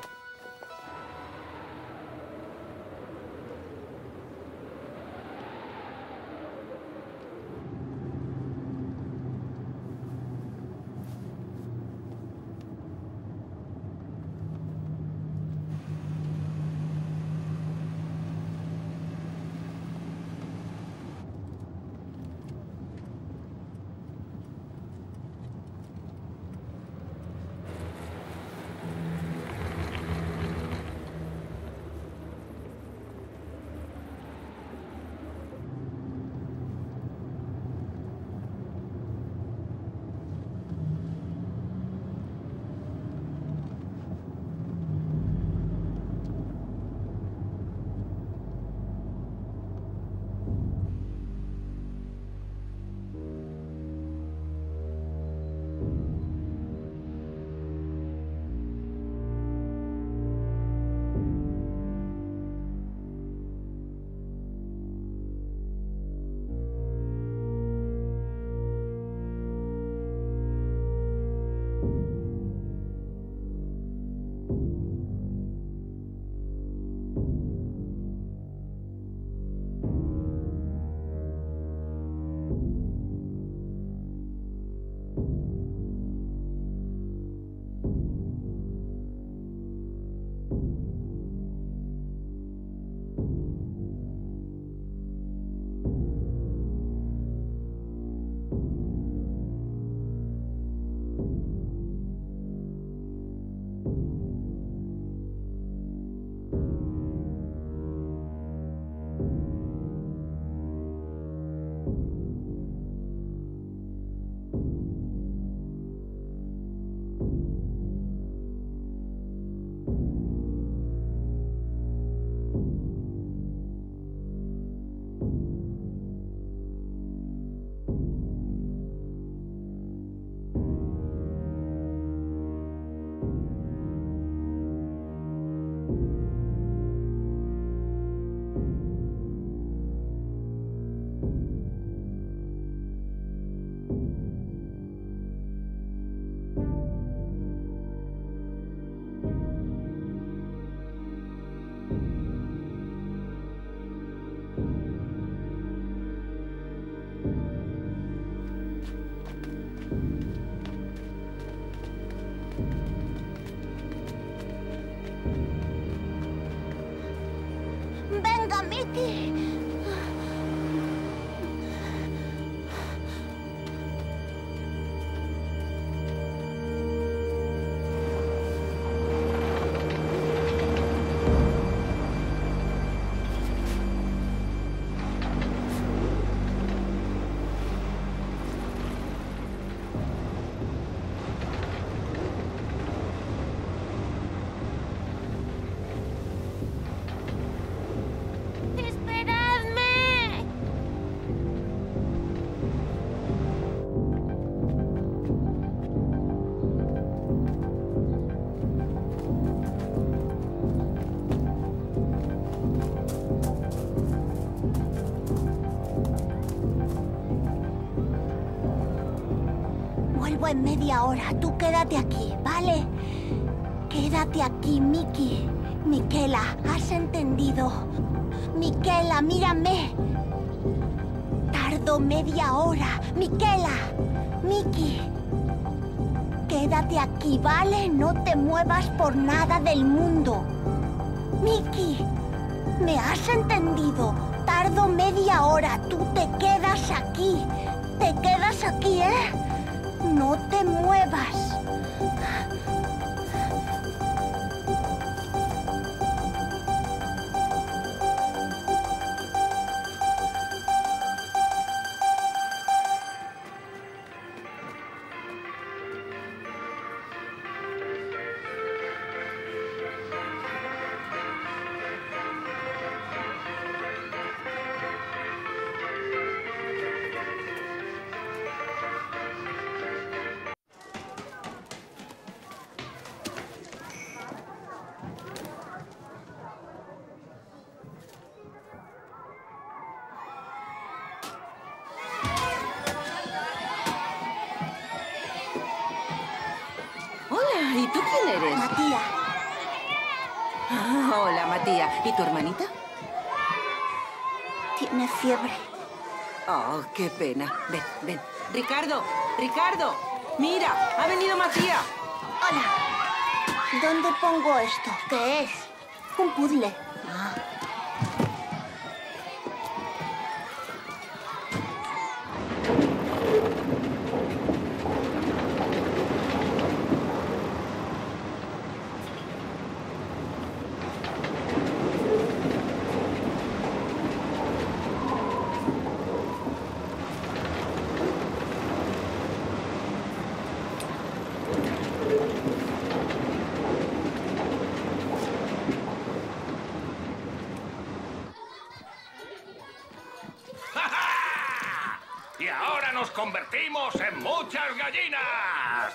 Venga, Mickey. ¡Esperadme! Vuelvo en media hora. Tú quédate aquí, ¿vale? Quédate aquí, Mickey. Miquela, ¿has entendido? Miquela, mírame. Tardo media hora. Miquela, Mickey. Quédate aquí, ¿vale? No te muevas por nada del mundo. Mickey, ¿me has entendido? Tardo media hora. Tú te quedas aquí. Te quedas aquí, ¿eh? No te muevas. Hola, ¿y tú quién eres? Matías. Ah, hola, Matías. ¿Y tu hermanita? Tiene fiebre. Oh, qué pena. Ven, ven. Ricardo, Ricardo, mira, ha venido Matías. Hola. ¿Dónde pongo esto? ¿Qué es? Un puzzle. Ah. Y ahora nos convertimos en muchas gallinas.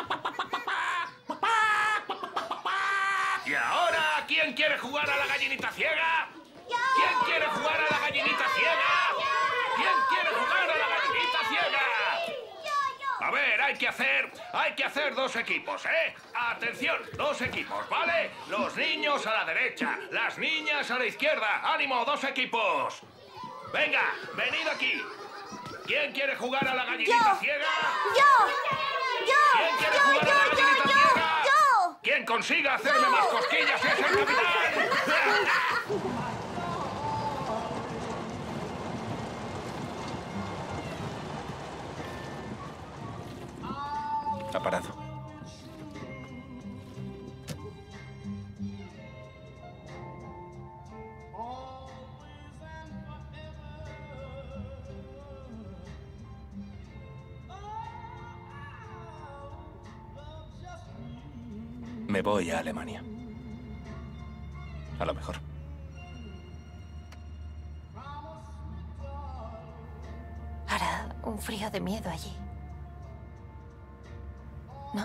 Y ahora, ¿quién quiere jugar a la gallinita ciega? ¿Quién quiere jugar a la gallinita ciega? ¿Quién quiere jugar a la gallinita ciega? A ver, hay que hacer, hay que hacer dos equipos, ¿eh? Atención, dos equipos, ¿vale? Los niños a la derecha, las niñas a la izquierda. ¡Ánimo, dos equipos! Venga, venid aquí. ¿Quién quiere jugar a la gallinita ¡Yo! ciega? ¡Yo! ¡Yo! ¿Quién quiere ¡Yo, jugar yo, a la yo, gallinita yo, ciega? yo! Quien consiga hacerme más cosquillas es el capitán. Ha parado. Me voy a Alemania. A lo mejor. Hará un frío de miedo allí. ¿No?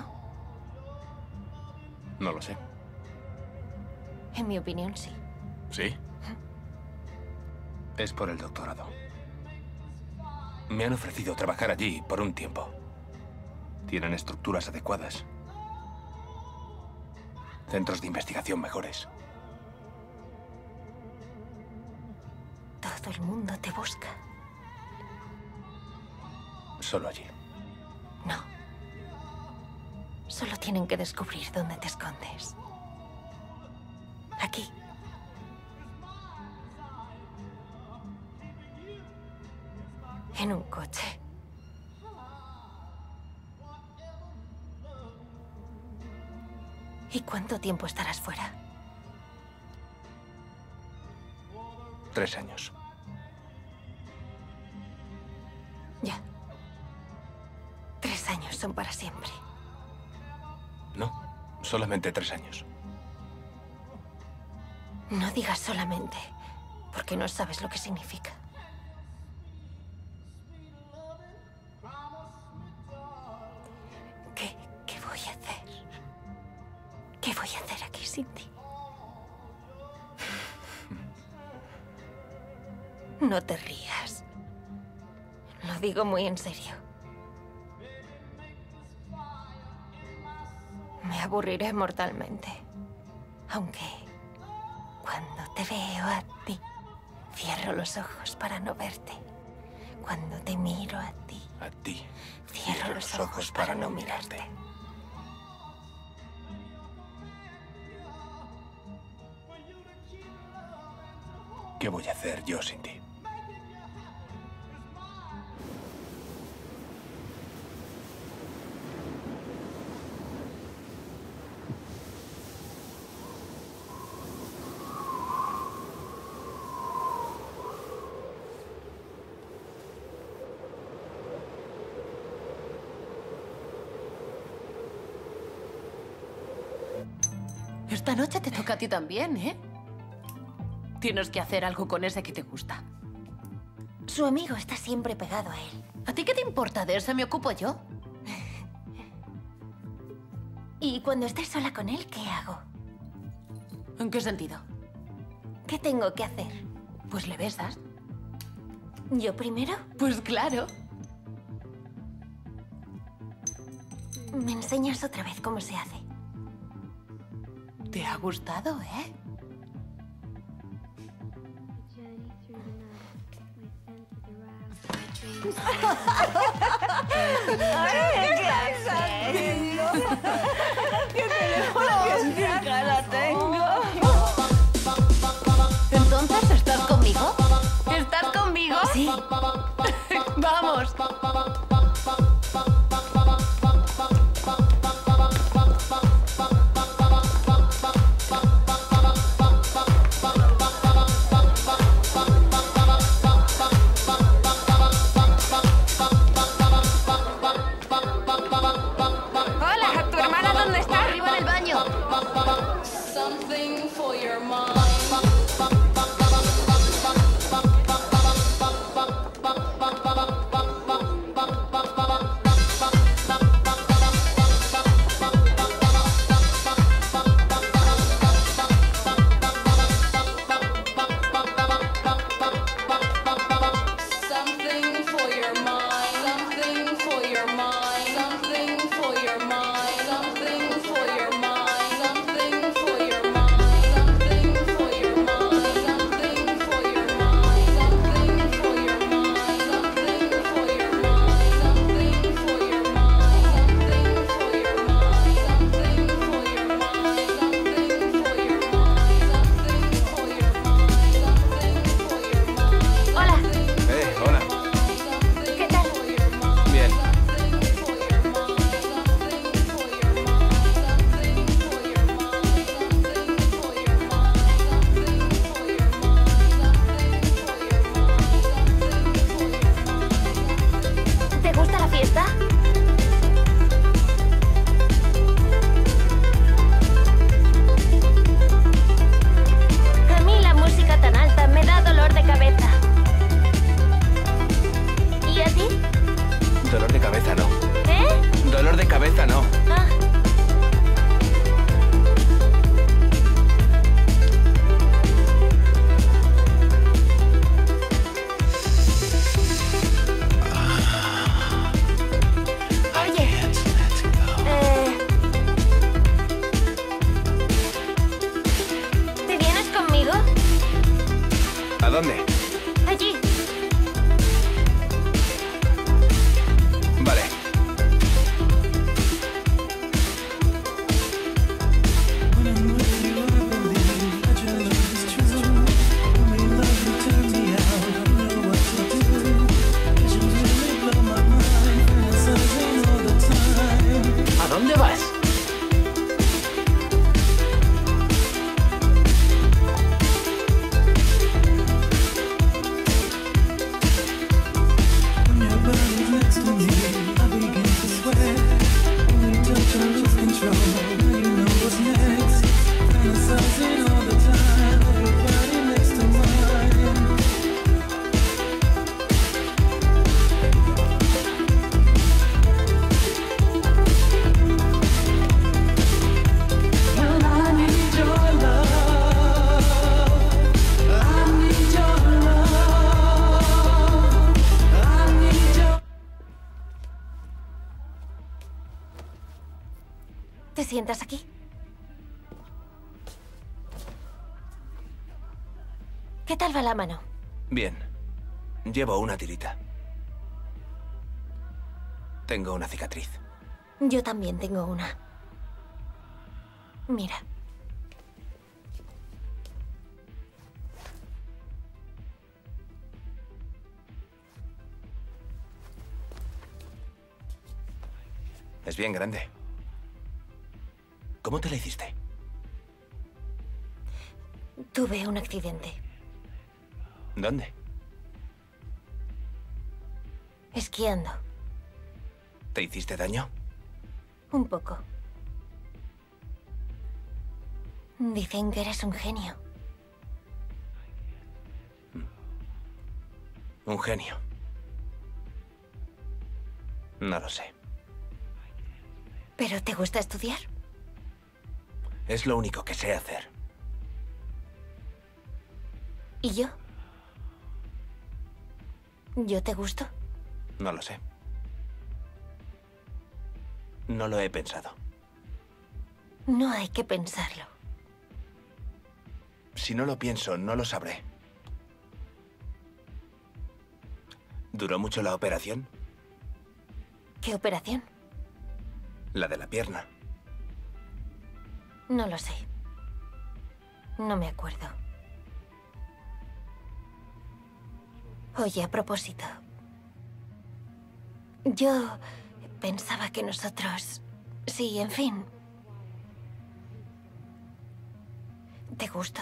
No lo sé. En mi opinión, sí. ¿Sí? Es por el doctorado. Me han ofrecido trabajar allí por un tiempo. Tienen estructuras adecuadas. Centros de investigación mejores. Todo el mundo te busca. Solo allí. No. Solo tienen que descubrir dónde te escondes. Aquí. En un coche. ¿Y cuánto tiempo estarás fuera? Tres años. Ya. Tres años son para siempre. No, solamente tres años. No digas solamente, porque no sabes lo que significa. ¿Qué, qué voy a hacer? ¿Qué voy a hacer aquí sin ti? No te rías. Lo digo muy en serio. Me aburriré mortalmente. Aunque cuando te veo a ti, cierro los ojos para no verte. Cuando te miro a ti, A ti. cierro los ojos para no mirarte. ¿Qué voy a hacer yo sin ti? Esta noche te toca a ti también, ¿eh? Tienes que hacer algo con ese que te gusta. Su amigo está siempre pegado a él. ¿A ti qué te importa? De eso me ocupo yo. ¿Y cuando estés sola con él, qué hago? ¿En qué sentido? ¿Qué tengo que hacer? Pues le besas. ¿Yo primero? Pues claro. ¿Me enseñas otra vez cómo se hace? ¿Te ha gustado, eh? ¡Qué teléfono! ¡Qué cara tengo! ¿Entonces estás conmigo? ¿Estás conmigo? Sí. Vamos. Hola, ¿tu hermana dónde está? Arriba en el baño. Something for your mind. Something for your mind. Something for your mind. Something for your mind. Something for your mind. Something for your mind. Something for your mind. Something for your mind. Something for your mind. Something for your mind. Something for your mind. Something for your mind. Something for your mind. Something for your mind. Something for your mind. Something for your mind. Hola. Eh, hola. ¿Qué tal? Bien. ¿Te gusta la fiesta? A mí la música tan alta me da dolor de cabeza. ¿Y a ti? Dolor de cabeza no. ¿Eh? Dolor de cabeza no. Ah. Oye, eh, ¿te vienes conmigo? ¿A dónde? Allí. Vale. ¿A dónde vas? ¿Te sientas aquí? ¿Qué tal va la mano? Bien. Llevo una tirita. Tengo una cicatriz. Yo también tengo una. Mira. Es bien grande. ¿Cómo te la hiciste? Tuve un accidente. ¿Dónde? Esquiando. ¿Te hiciste daño? Un poco. Dicen que eres un genio. Un genio. No lo sé. ¿Pero te gusta estudiar? Es lo único que sé hacer. ¿Y yo? ¿Yo te gusto? No lo sé. No lo he pensado. No hay que pensarlo. Si no lo pienso, no lo sabré. ¿Duró mucho la operación? ¿Qué operación? La de la pierna. No lo sé. No me acuerdo. Oye, a propósito. Yo pensaba que nosotros... Sí, en fin. ¿Te gusto?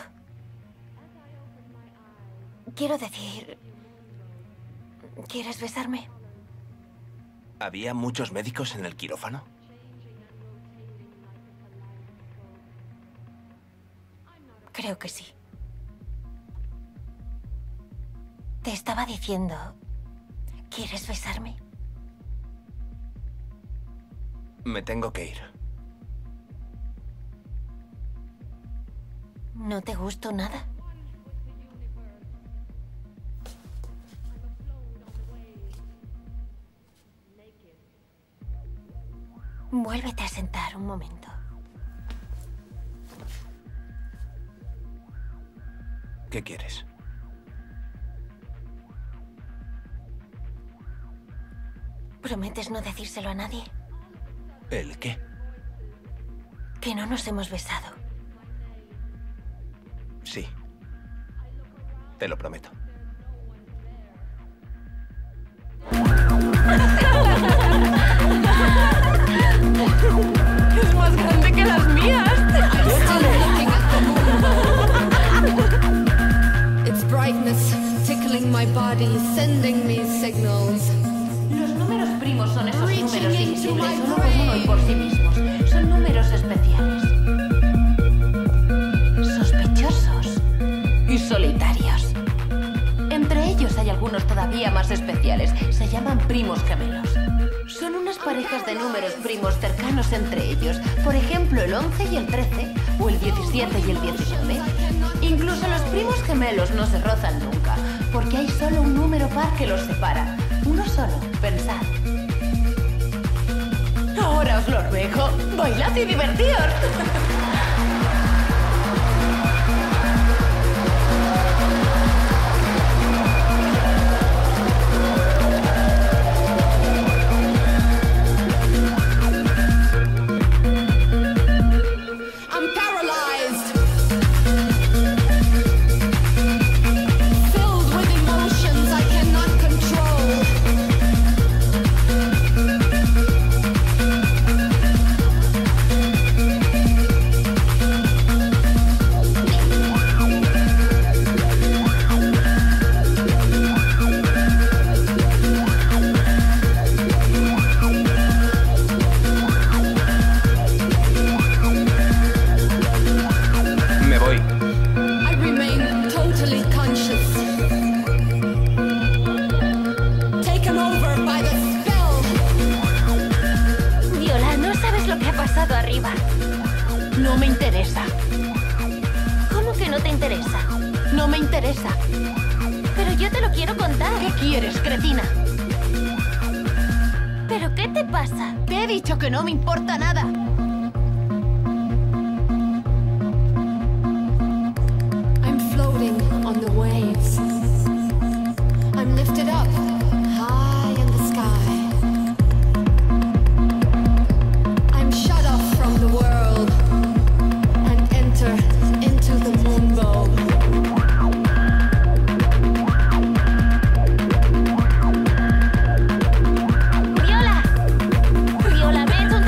Quiero decir... ¿Quieres besarme? ¿Había muchos médicos en el quirófano? Creo que sí. Te estaba diciendo... ¿Quieres besarme? Me tengo que ir. ¿No te gustó nada? Vuélvete a sentar un momento. ¿Qué quieres? ¿Prometes no decírselo a nadie? ¿El qué? Que no nos hemos besado. Sí. Te lo prometo. Es más grande que las mías. Its brightness tickling my body, sending me signals. Los números primos son esos números invisibles, solo por uno y por sí mismos. Son números especiales. Sospechosos y solitarios. Entre ellos hay algunos todavía más especiales. Se llaman primos gemelos. Son unas parejas de números primos cercanos entre ellos. Por ejemplo, el once y el trece, o el diecisiete y el diecinueve. Incluso los primos gemelos no se rozan nunca, porque hay solo un número par que los separa. Uno solo, pensad. Ahora os lo ruego, bailad y divertíos. I'm paralyzed, filled with emotions I cannot control. Me voy. I remain totally conscious, taken over by the spell. Viola, no sabes lo que ha pasado arriba. No me interesa. ¿Cómo que no te interesa? No me interesa. Pero yo te lo quiero contar. ¿Qué quieres, cretina? ¿Pero qué te pasa? Te he dicho que no me importa nada. I'm floating on the waves. I'm lifted up, high in the sky. I'm shut off from the world and enter into the moonbow. Viola, Viola, ves un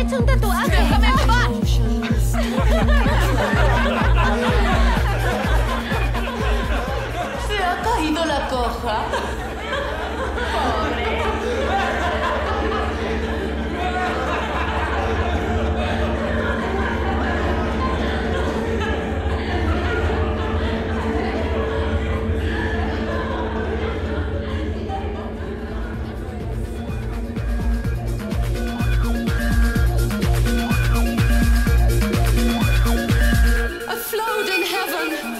hecho un tatuaje. ¡Déjame en paz! ¿Se ha caído la coja? Pobre. Afloat in heaven.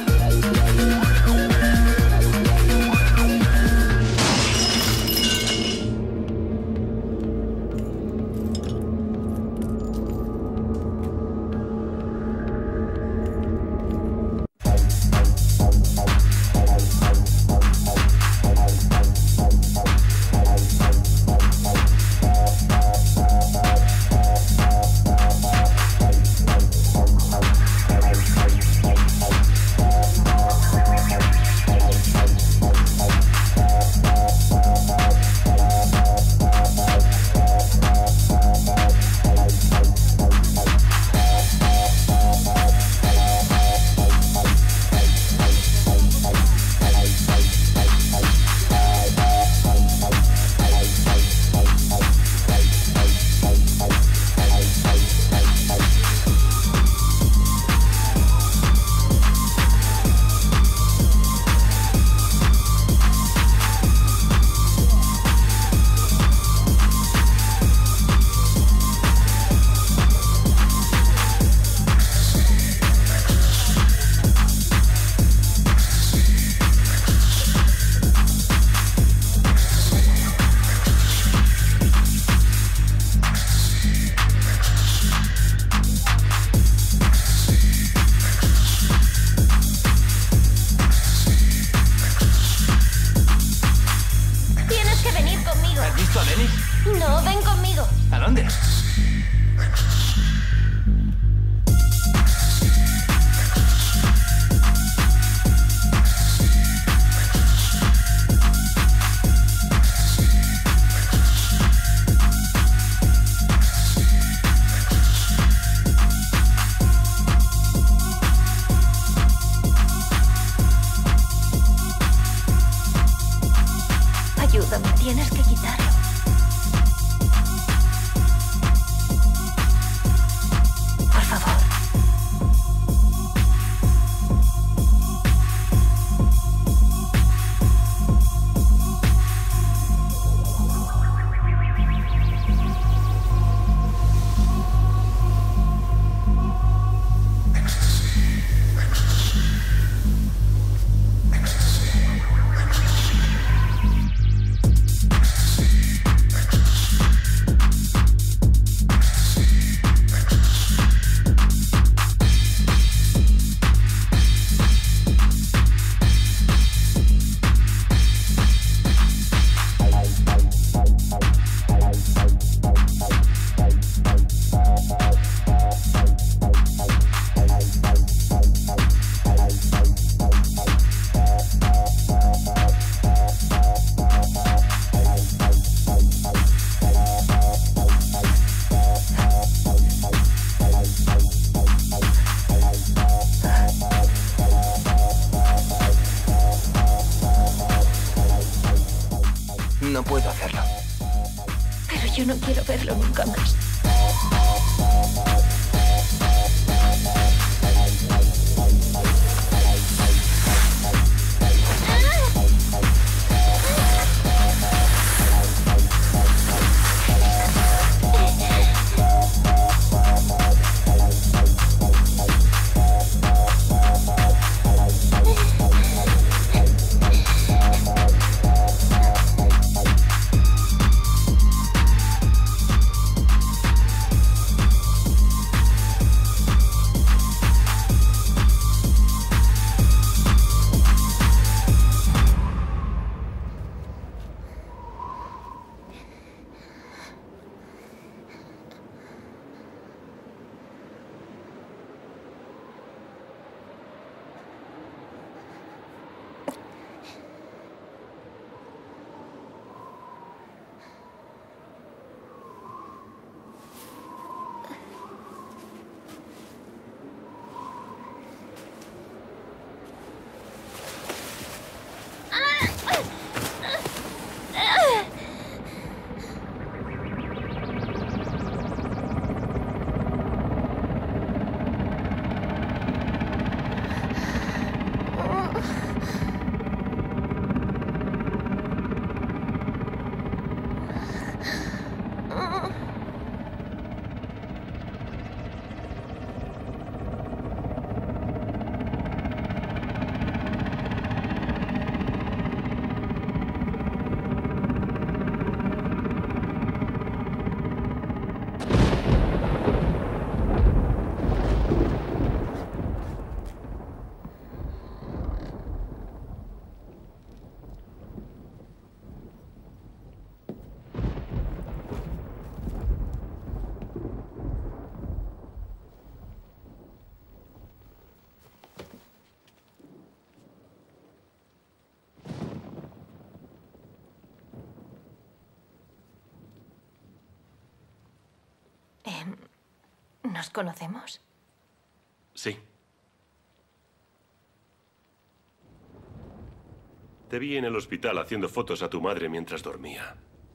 Tienes que venir conmigo. ¿Has visto a Dennis? No, ven conmigo. ¿A dónde? Ayúdame, tienes que quitarlo. Por favor. No puedo hacerlo. Pero yo no quiero verlo nunca más. ¿Nos conocemos? Sí. Te vi en el hospital haciendo fotos a tu madre mientras dormía.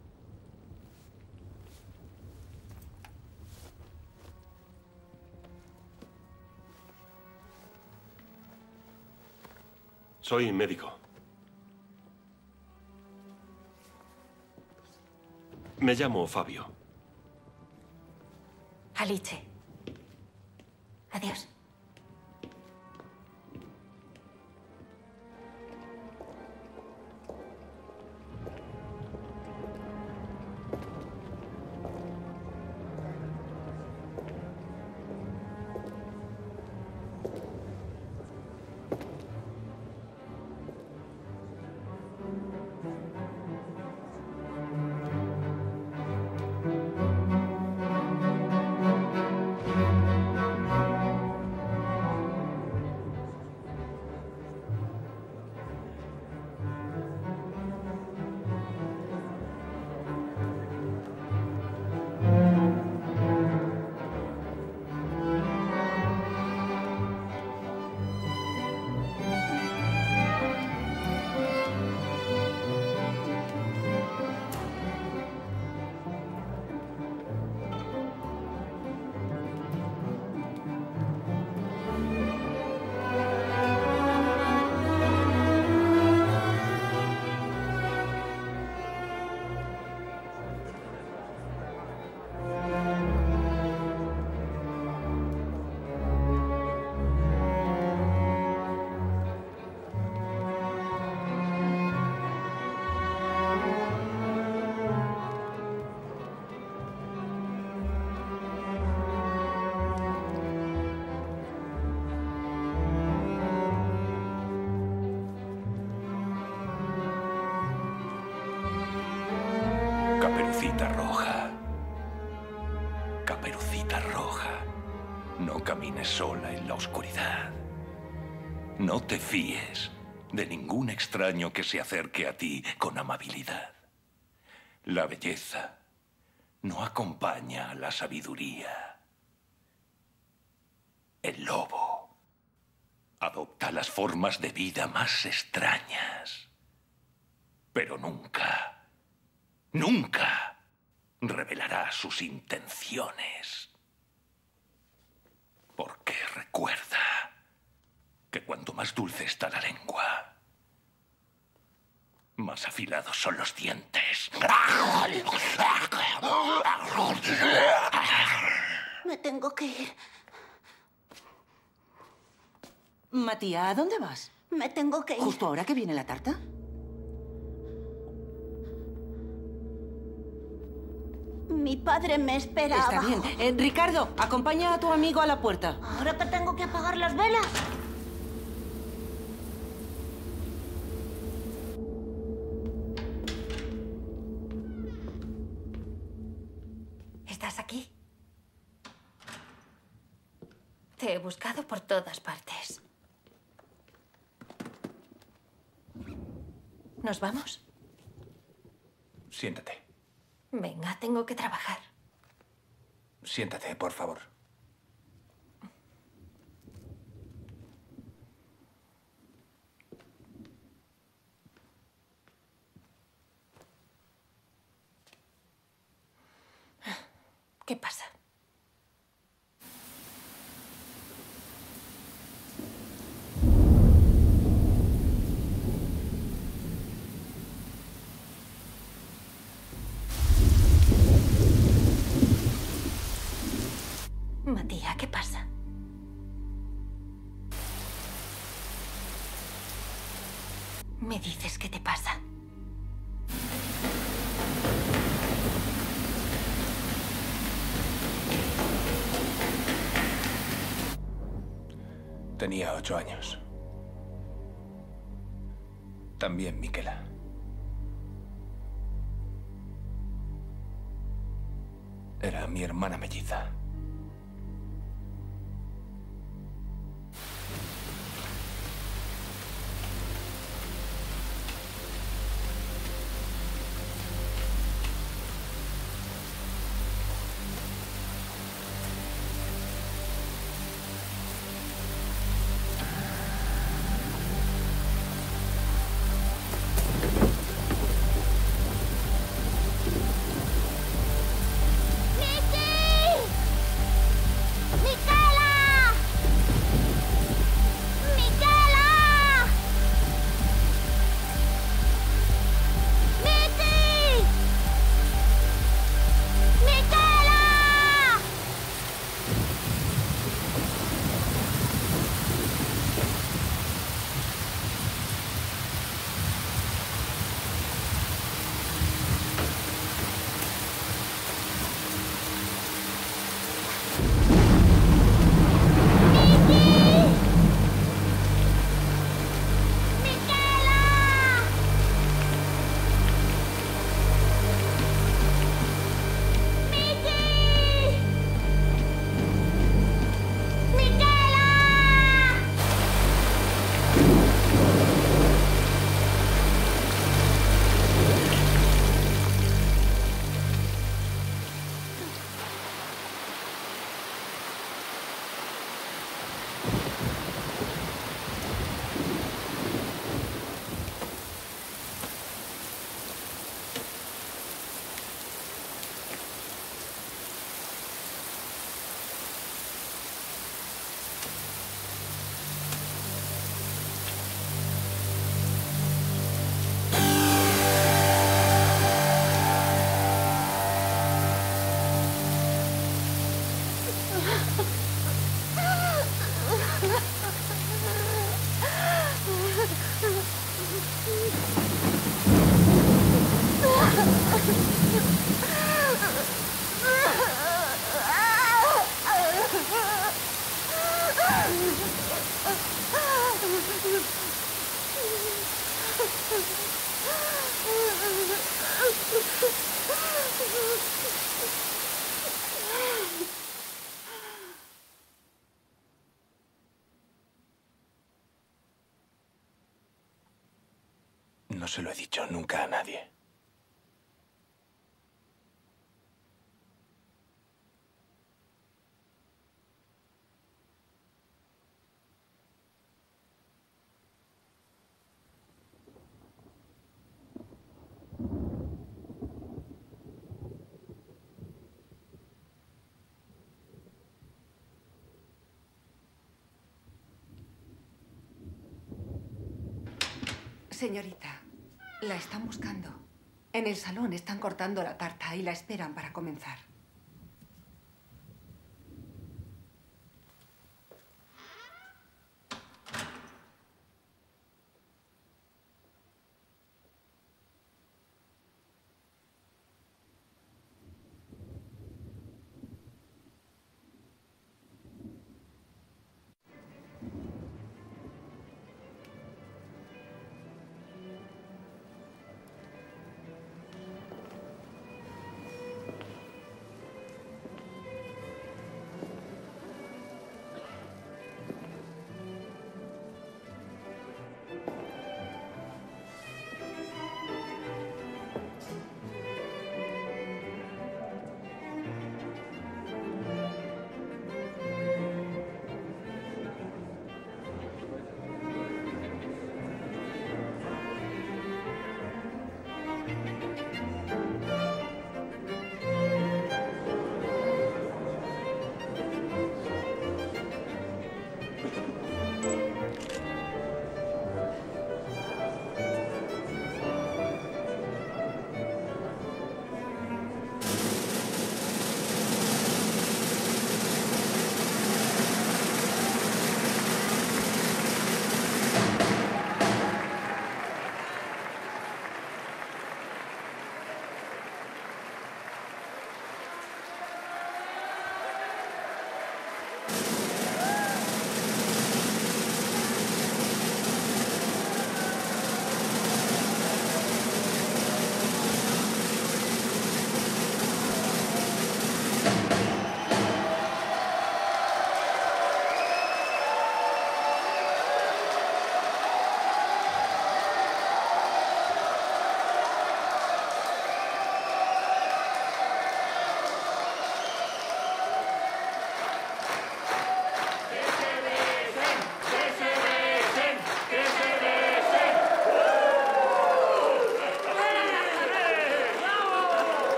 Soy médico. Me llamo Fabio. Alice. Adiós. Caperucita Roja. Caperucita Roja. No camines sola en la oscuridad. No te fíes de ningún extraño que se acerque a ti con amabilidad. La belleza no acompaña a la sabiduría. El lobo adopta las formas de vida más extrañas, pero nunca... Nunca revelará sus intenciones. Porque recuerda que cuanto más dulce está la lengua, más afilados son los dientes. Me tengo que ir. Matías, ¿a dónde vas? Me tengo que ir. ¿Justo ahora que viene la tarta? Mi padre me espera Está abajo. bien. Eh, Ricardo, acompaña a tu amigo a la puerta. ¿Ahora que tengo que apagar las velas? ¿Estás aquí? Te he buscado por todas partes. ¿Nos vamos? Siéntate. Venga, tengo que trabajar. Siéntate, por favor. ¿Qué pasa? Matías, ¿qué pasa? Me dices qué te pasa. Tenía ocho años. También Miquela. Era mi hermana melliza. No se lo he dicho nunca a nadie. Señorita, la están buscando. En el salón están cortando la tarta y la esperan para comenzar.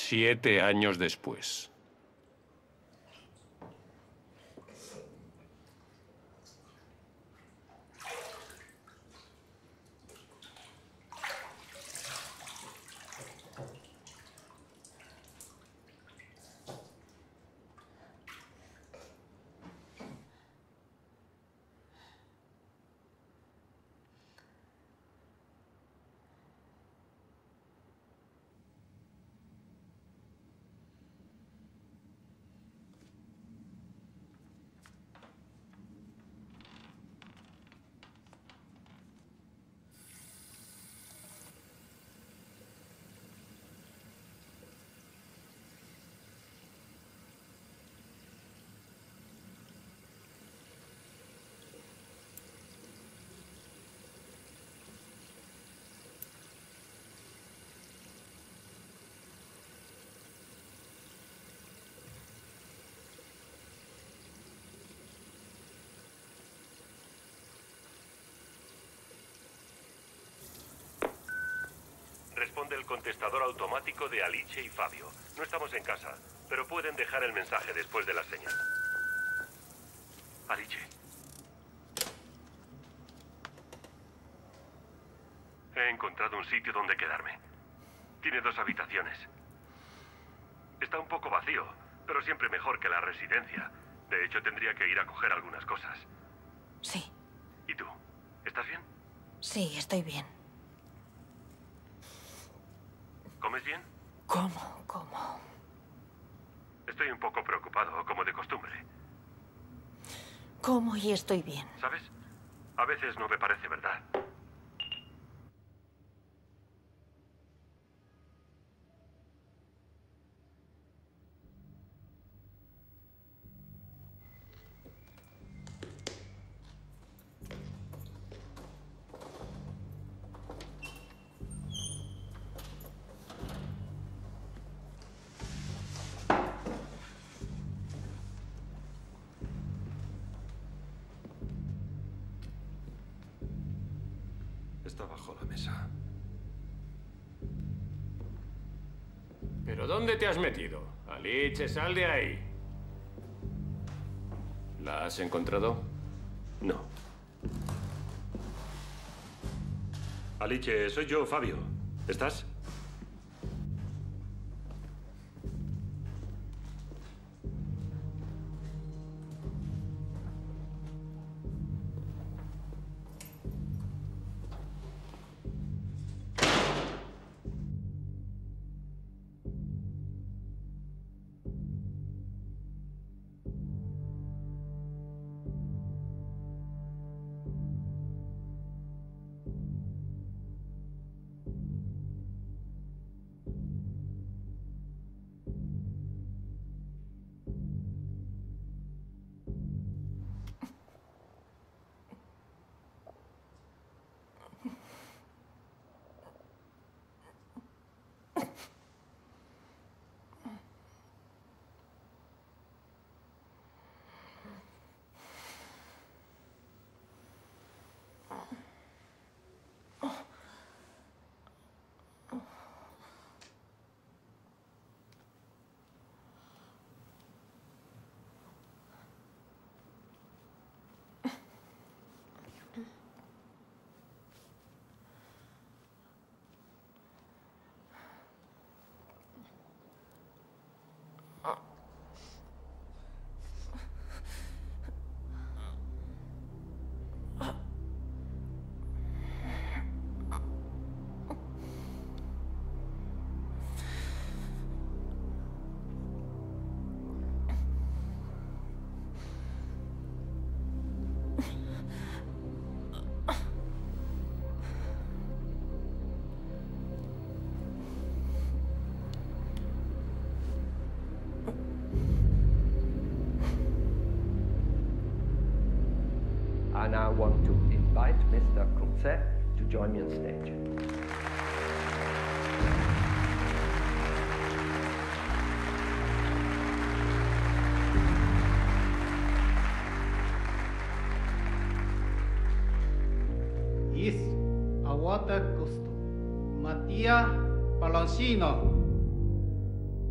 Siete años después. Responde el contestador automático de Alice y Fabio. No estamos en casa, pero pueden dejar el mensaje después de la señal. Alice. He encontrado un sitio donde quedarme. Tiene dos habitaciones. Está un poco vacío, pero siempre mejor que la residencia. De hecho, tendría que ir a coger algunas cosas. Sí. ¿Y tú? ¿Estás bien? Sí, estoy bien. ¿Comes bien? ¿Cómo? ¿Cómo? Estoy un poco preocupado, como de costumbre. ¿Cómo y estoy bien? ¿Sabes? A veces no me parece verdad. Está bajo la mesa. ¿Pero dónde te has metido? Alice, sal de ahí. ¿La has encontrado? No. Alice, soy yo, Fabio. ¿Estás? I now want to invite Mister Crozet to join me on stage. Is a water custom. Mattia Palonsino.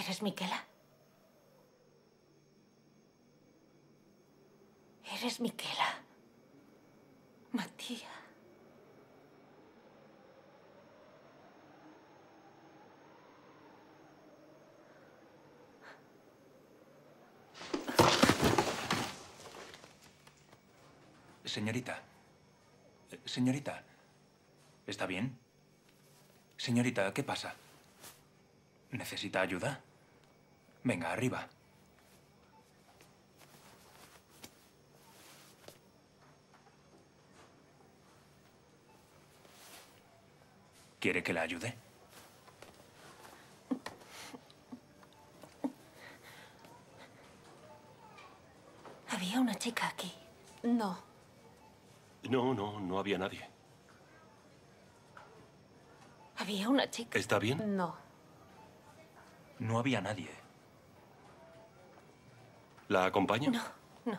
¿Eres Miquela? Eres Miquela. Matía. Señorita. Señorita. ¿Está bien? Señorita, ¿qué pasa? ¿Necesita ayuda? Venga, arriba. ¿Quiere que la ayude? Había una chica aquí. No. No, no, no había nadie. Había una chica. ¿Está bien? No. No había nadie. ¿La acompaño? No, no.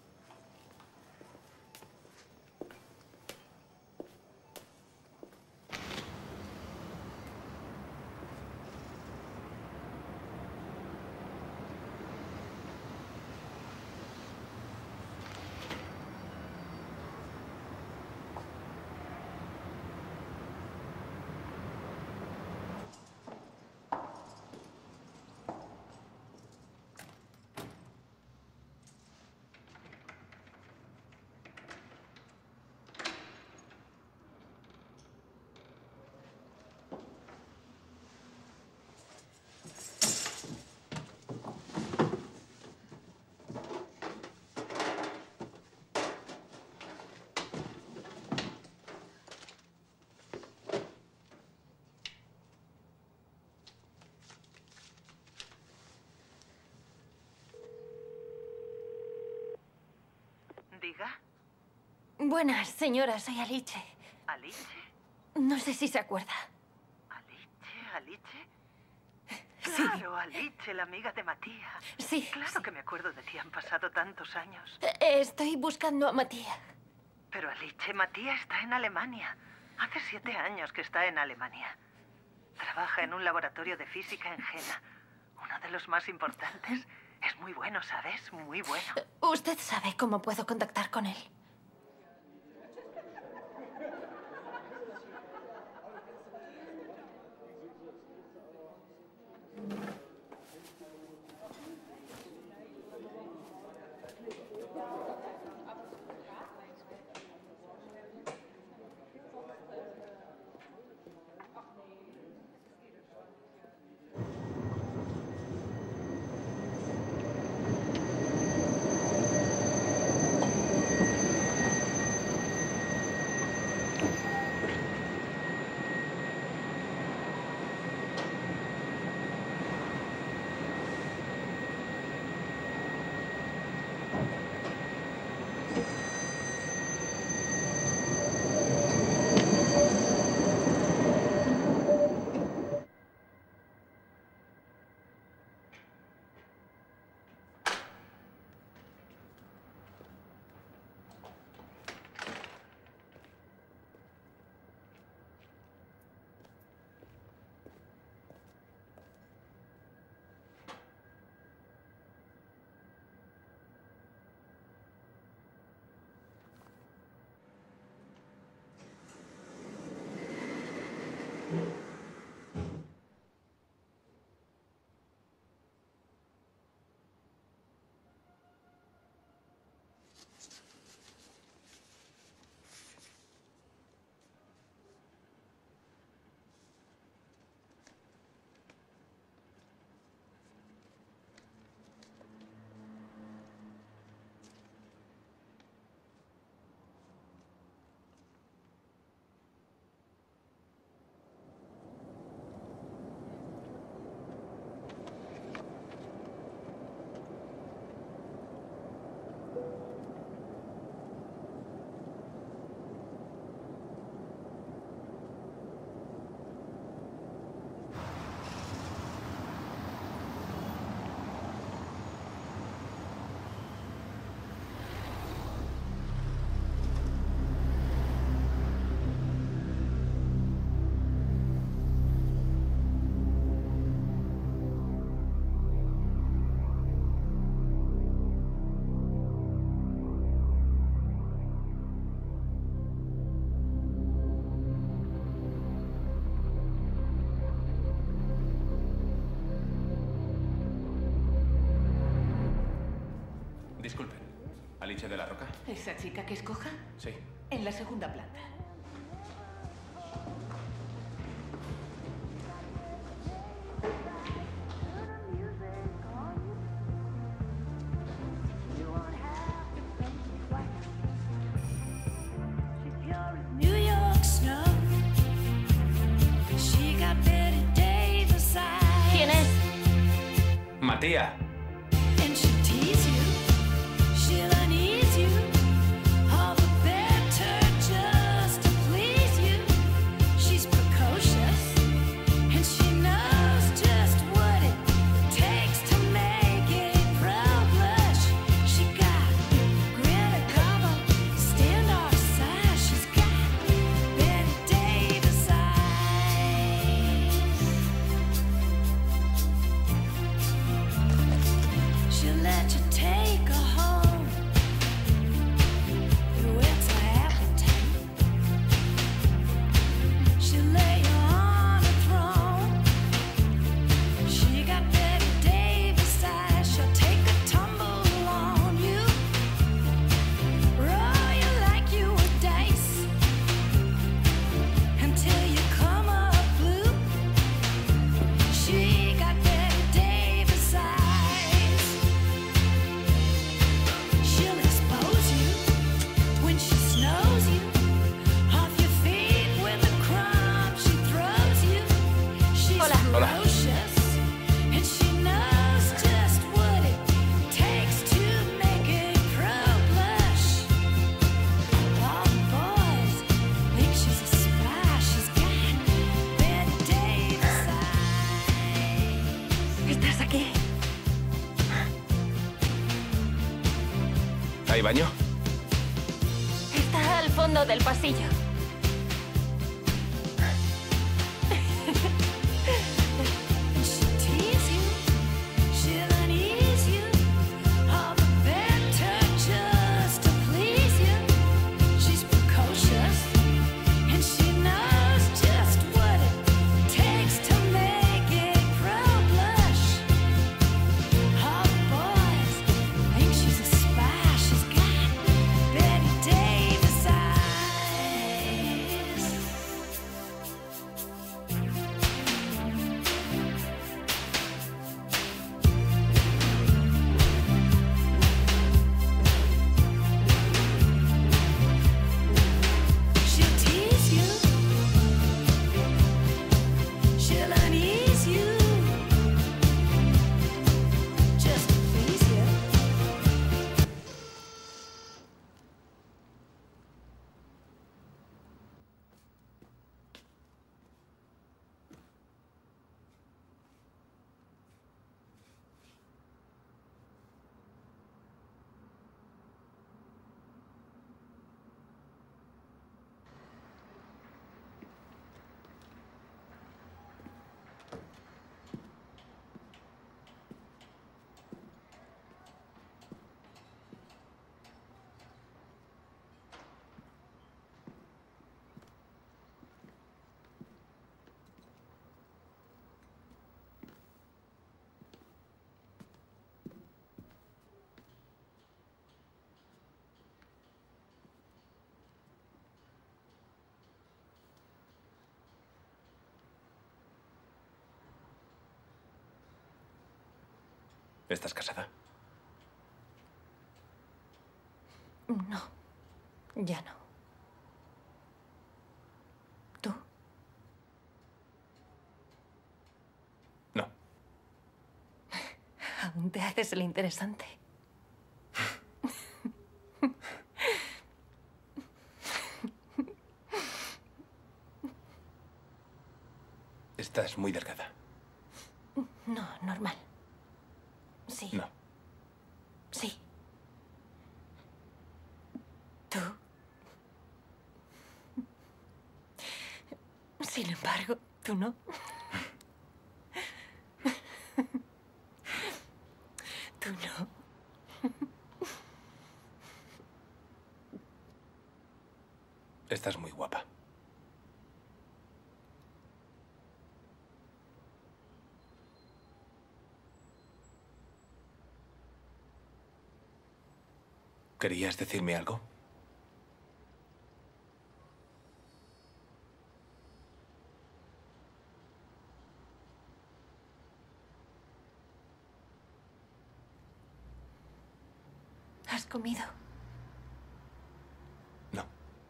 Diga. Buenas, señora, soy Alice. ¿Alice? No sé si se acuerda. ¿Alice? ¿Alice? Sí. Claro, Alice, la amiga de Matías. Sí. Claro que me acuerdo de ti, han pasado tantos años. Eh, Estoy buscando a Matías. Pero Alice, Matías está en Alemania. Hace siete años que está en Alemania. Trabaja en un laboratorio de física en Jena. Uno de los más importantes. Es muy bueno, ¿sabes? Muy bueno. ¿Usted sabe cómo puedo contactar con él? Liche de la Roca? ¿Esa chica que escoja? Sí. En la segunda planta. New York snow. She got Betty Davis eyes. ¿Quién es? Matía. And she'll tease you. She'll unease you. All the better just to please you. She's precocious. And she knows just what it takes to make a pro blush. She got Greta Garbo, standoff size. She's got Betty Davis eyes. She'll let you take her home. It's her appetite. She'll lay you on a throne. She got Betty Davis eyes. She'll take a tumble on you. Roll you like you were dice until you come up blue. She got Betty Davis eyes. She'll expose you when she snows you off your feet with the crumbs she throws you. She's Hola. ferocious and she knows just what it takes to make a pro blush. All the boys think she's a spy. She's got Betty Davis eyes. ¿Estás aquí? ¿Hay baño? Está al fondo del pasillo. She'll tease you, she'll unease you, all the better just to please you. She's precocious, and she knows just what it takes to make a pro blush. All the boys think she's a spy. She's got Betty Davis eyes. She'll tease you. She'll unease you. Just to please you. ¿Estás casada? No, ya no. ¿Tú? No. Aún te haces el interesante. Estás muy delgada. No, normal. Sí. No. Sí. ¿Tú? Sin embargo, tú no. Tú no. Estás muy guapa. ¿Querías decirme algo? ¿Has comido? No.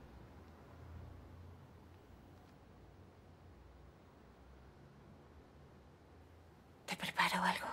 ¿Te preparo algo?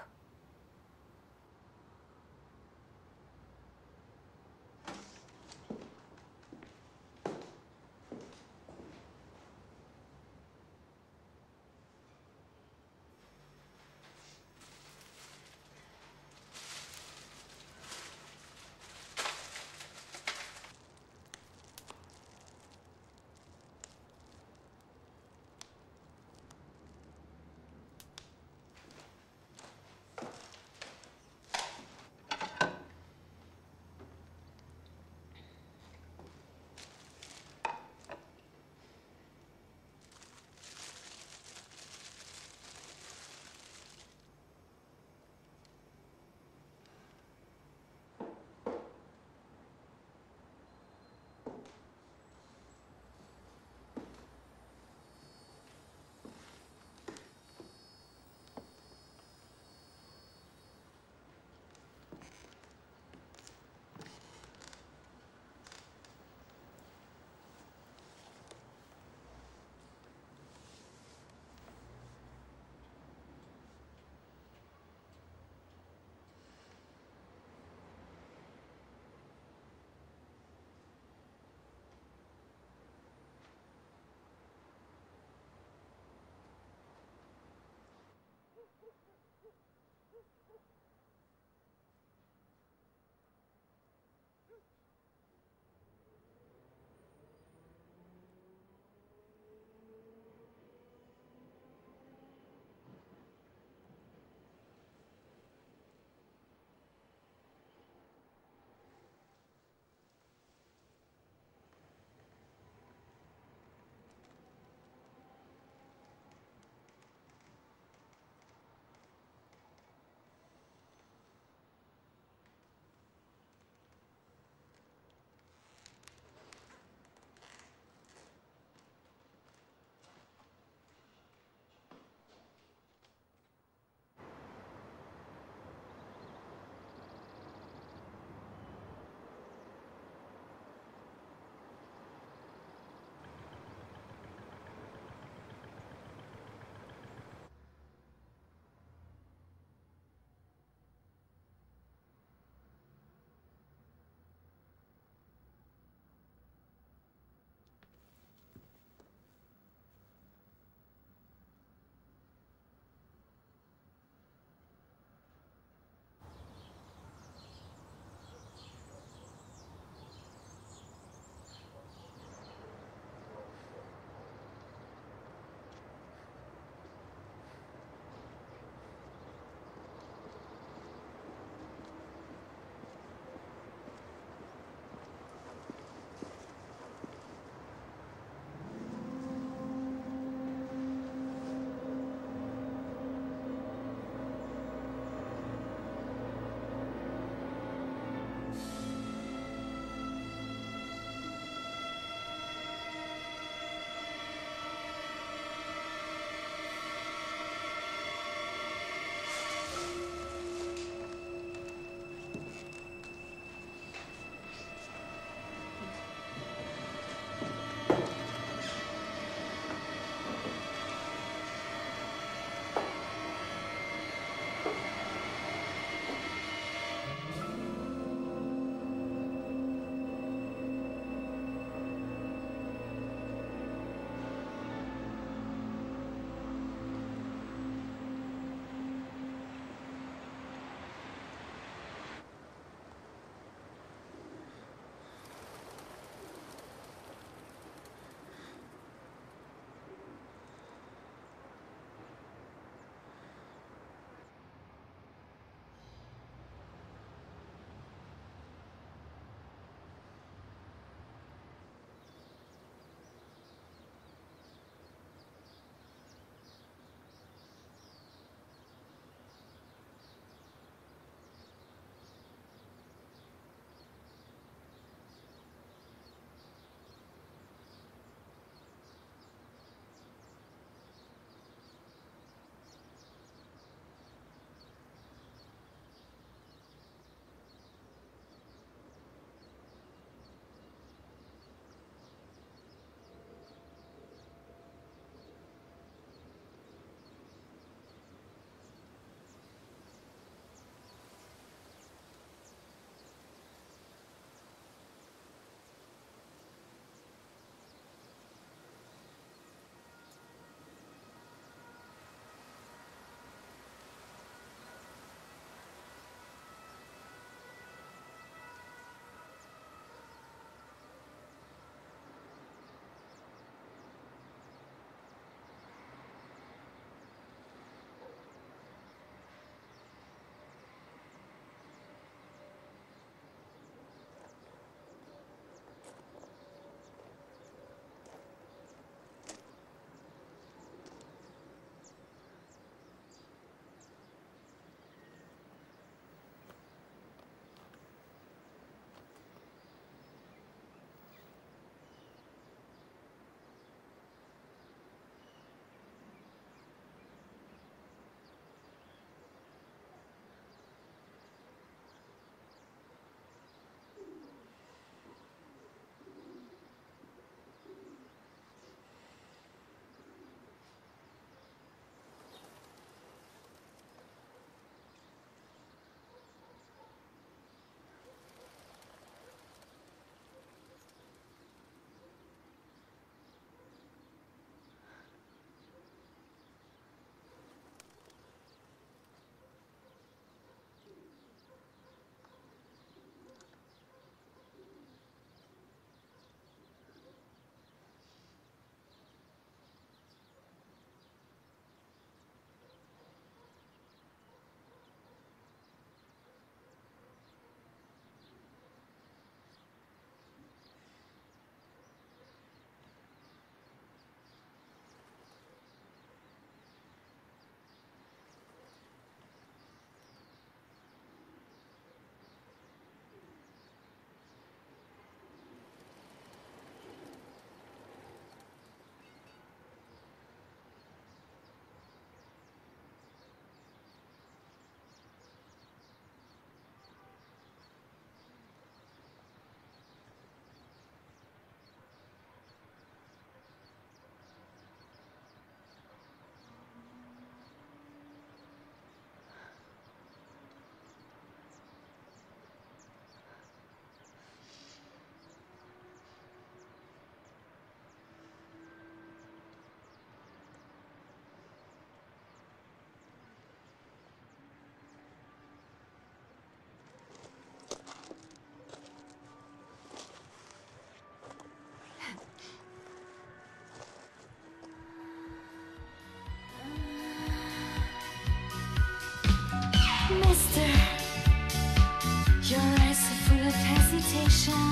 mister. Your eyes are full of hesitation.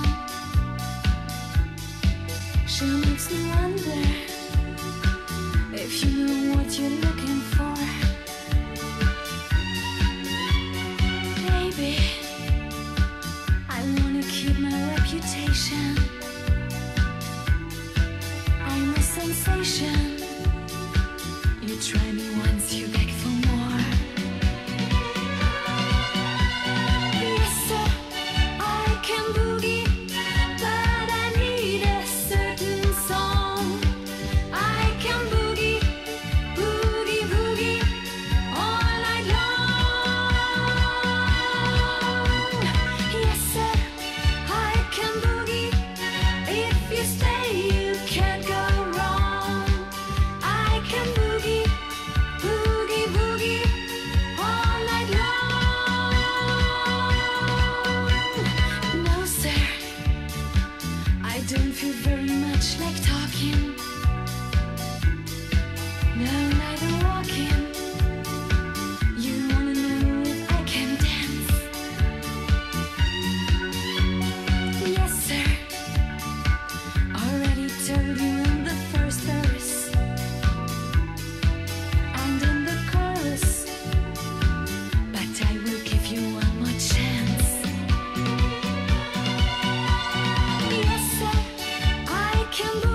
She makes me wonder if you know what you're looking for. Baby, I wanna keep my reputation. I'm a sensation. You try me once, you beg for more. Yes, sir, I can boogie, but I need a certain song. I can boogie, boogie, boogie all night long. Yes, sir, I can boogie. If you stay, you can't go wrong. I can boogie, boogie, boogie all night long. No, sir, I don't feel very much like talking. No, neither walking. You wanna know if I can dance? Yes, sir. Already told you in the first verse and in the chorus, but I will give you one more chance. Yes, sir, I can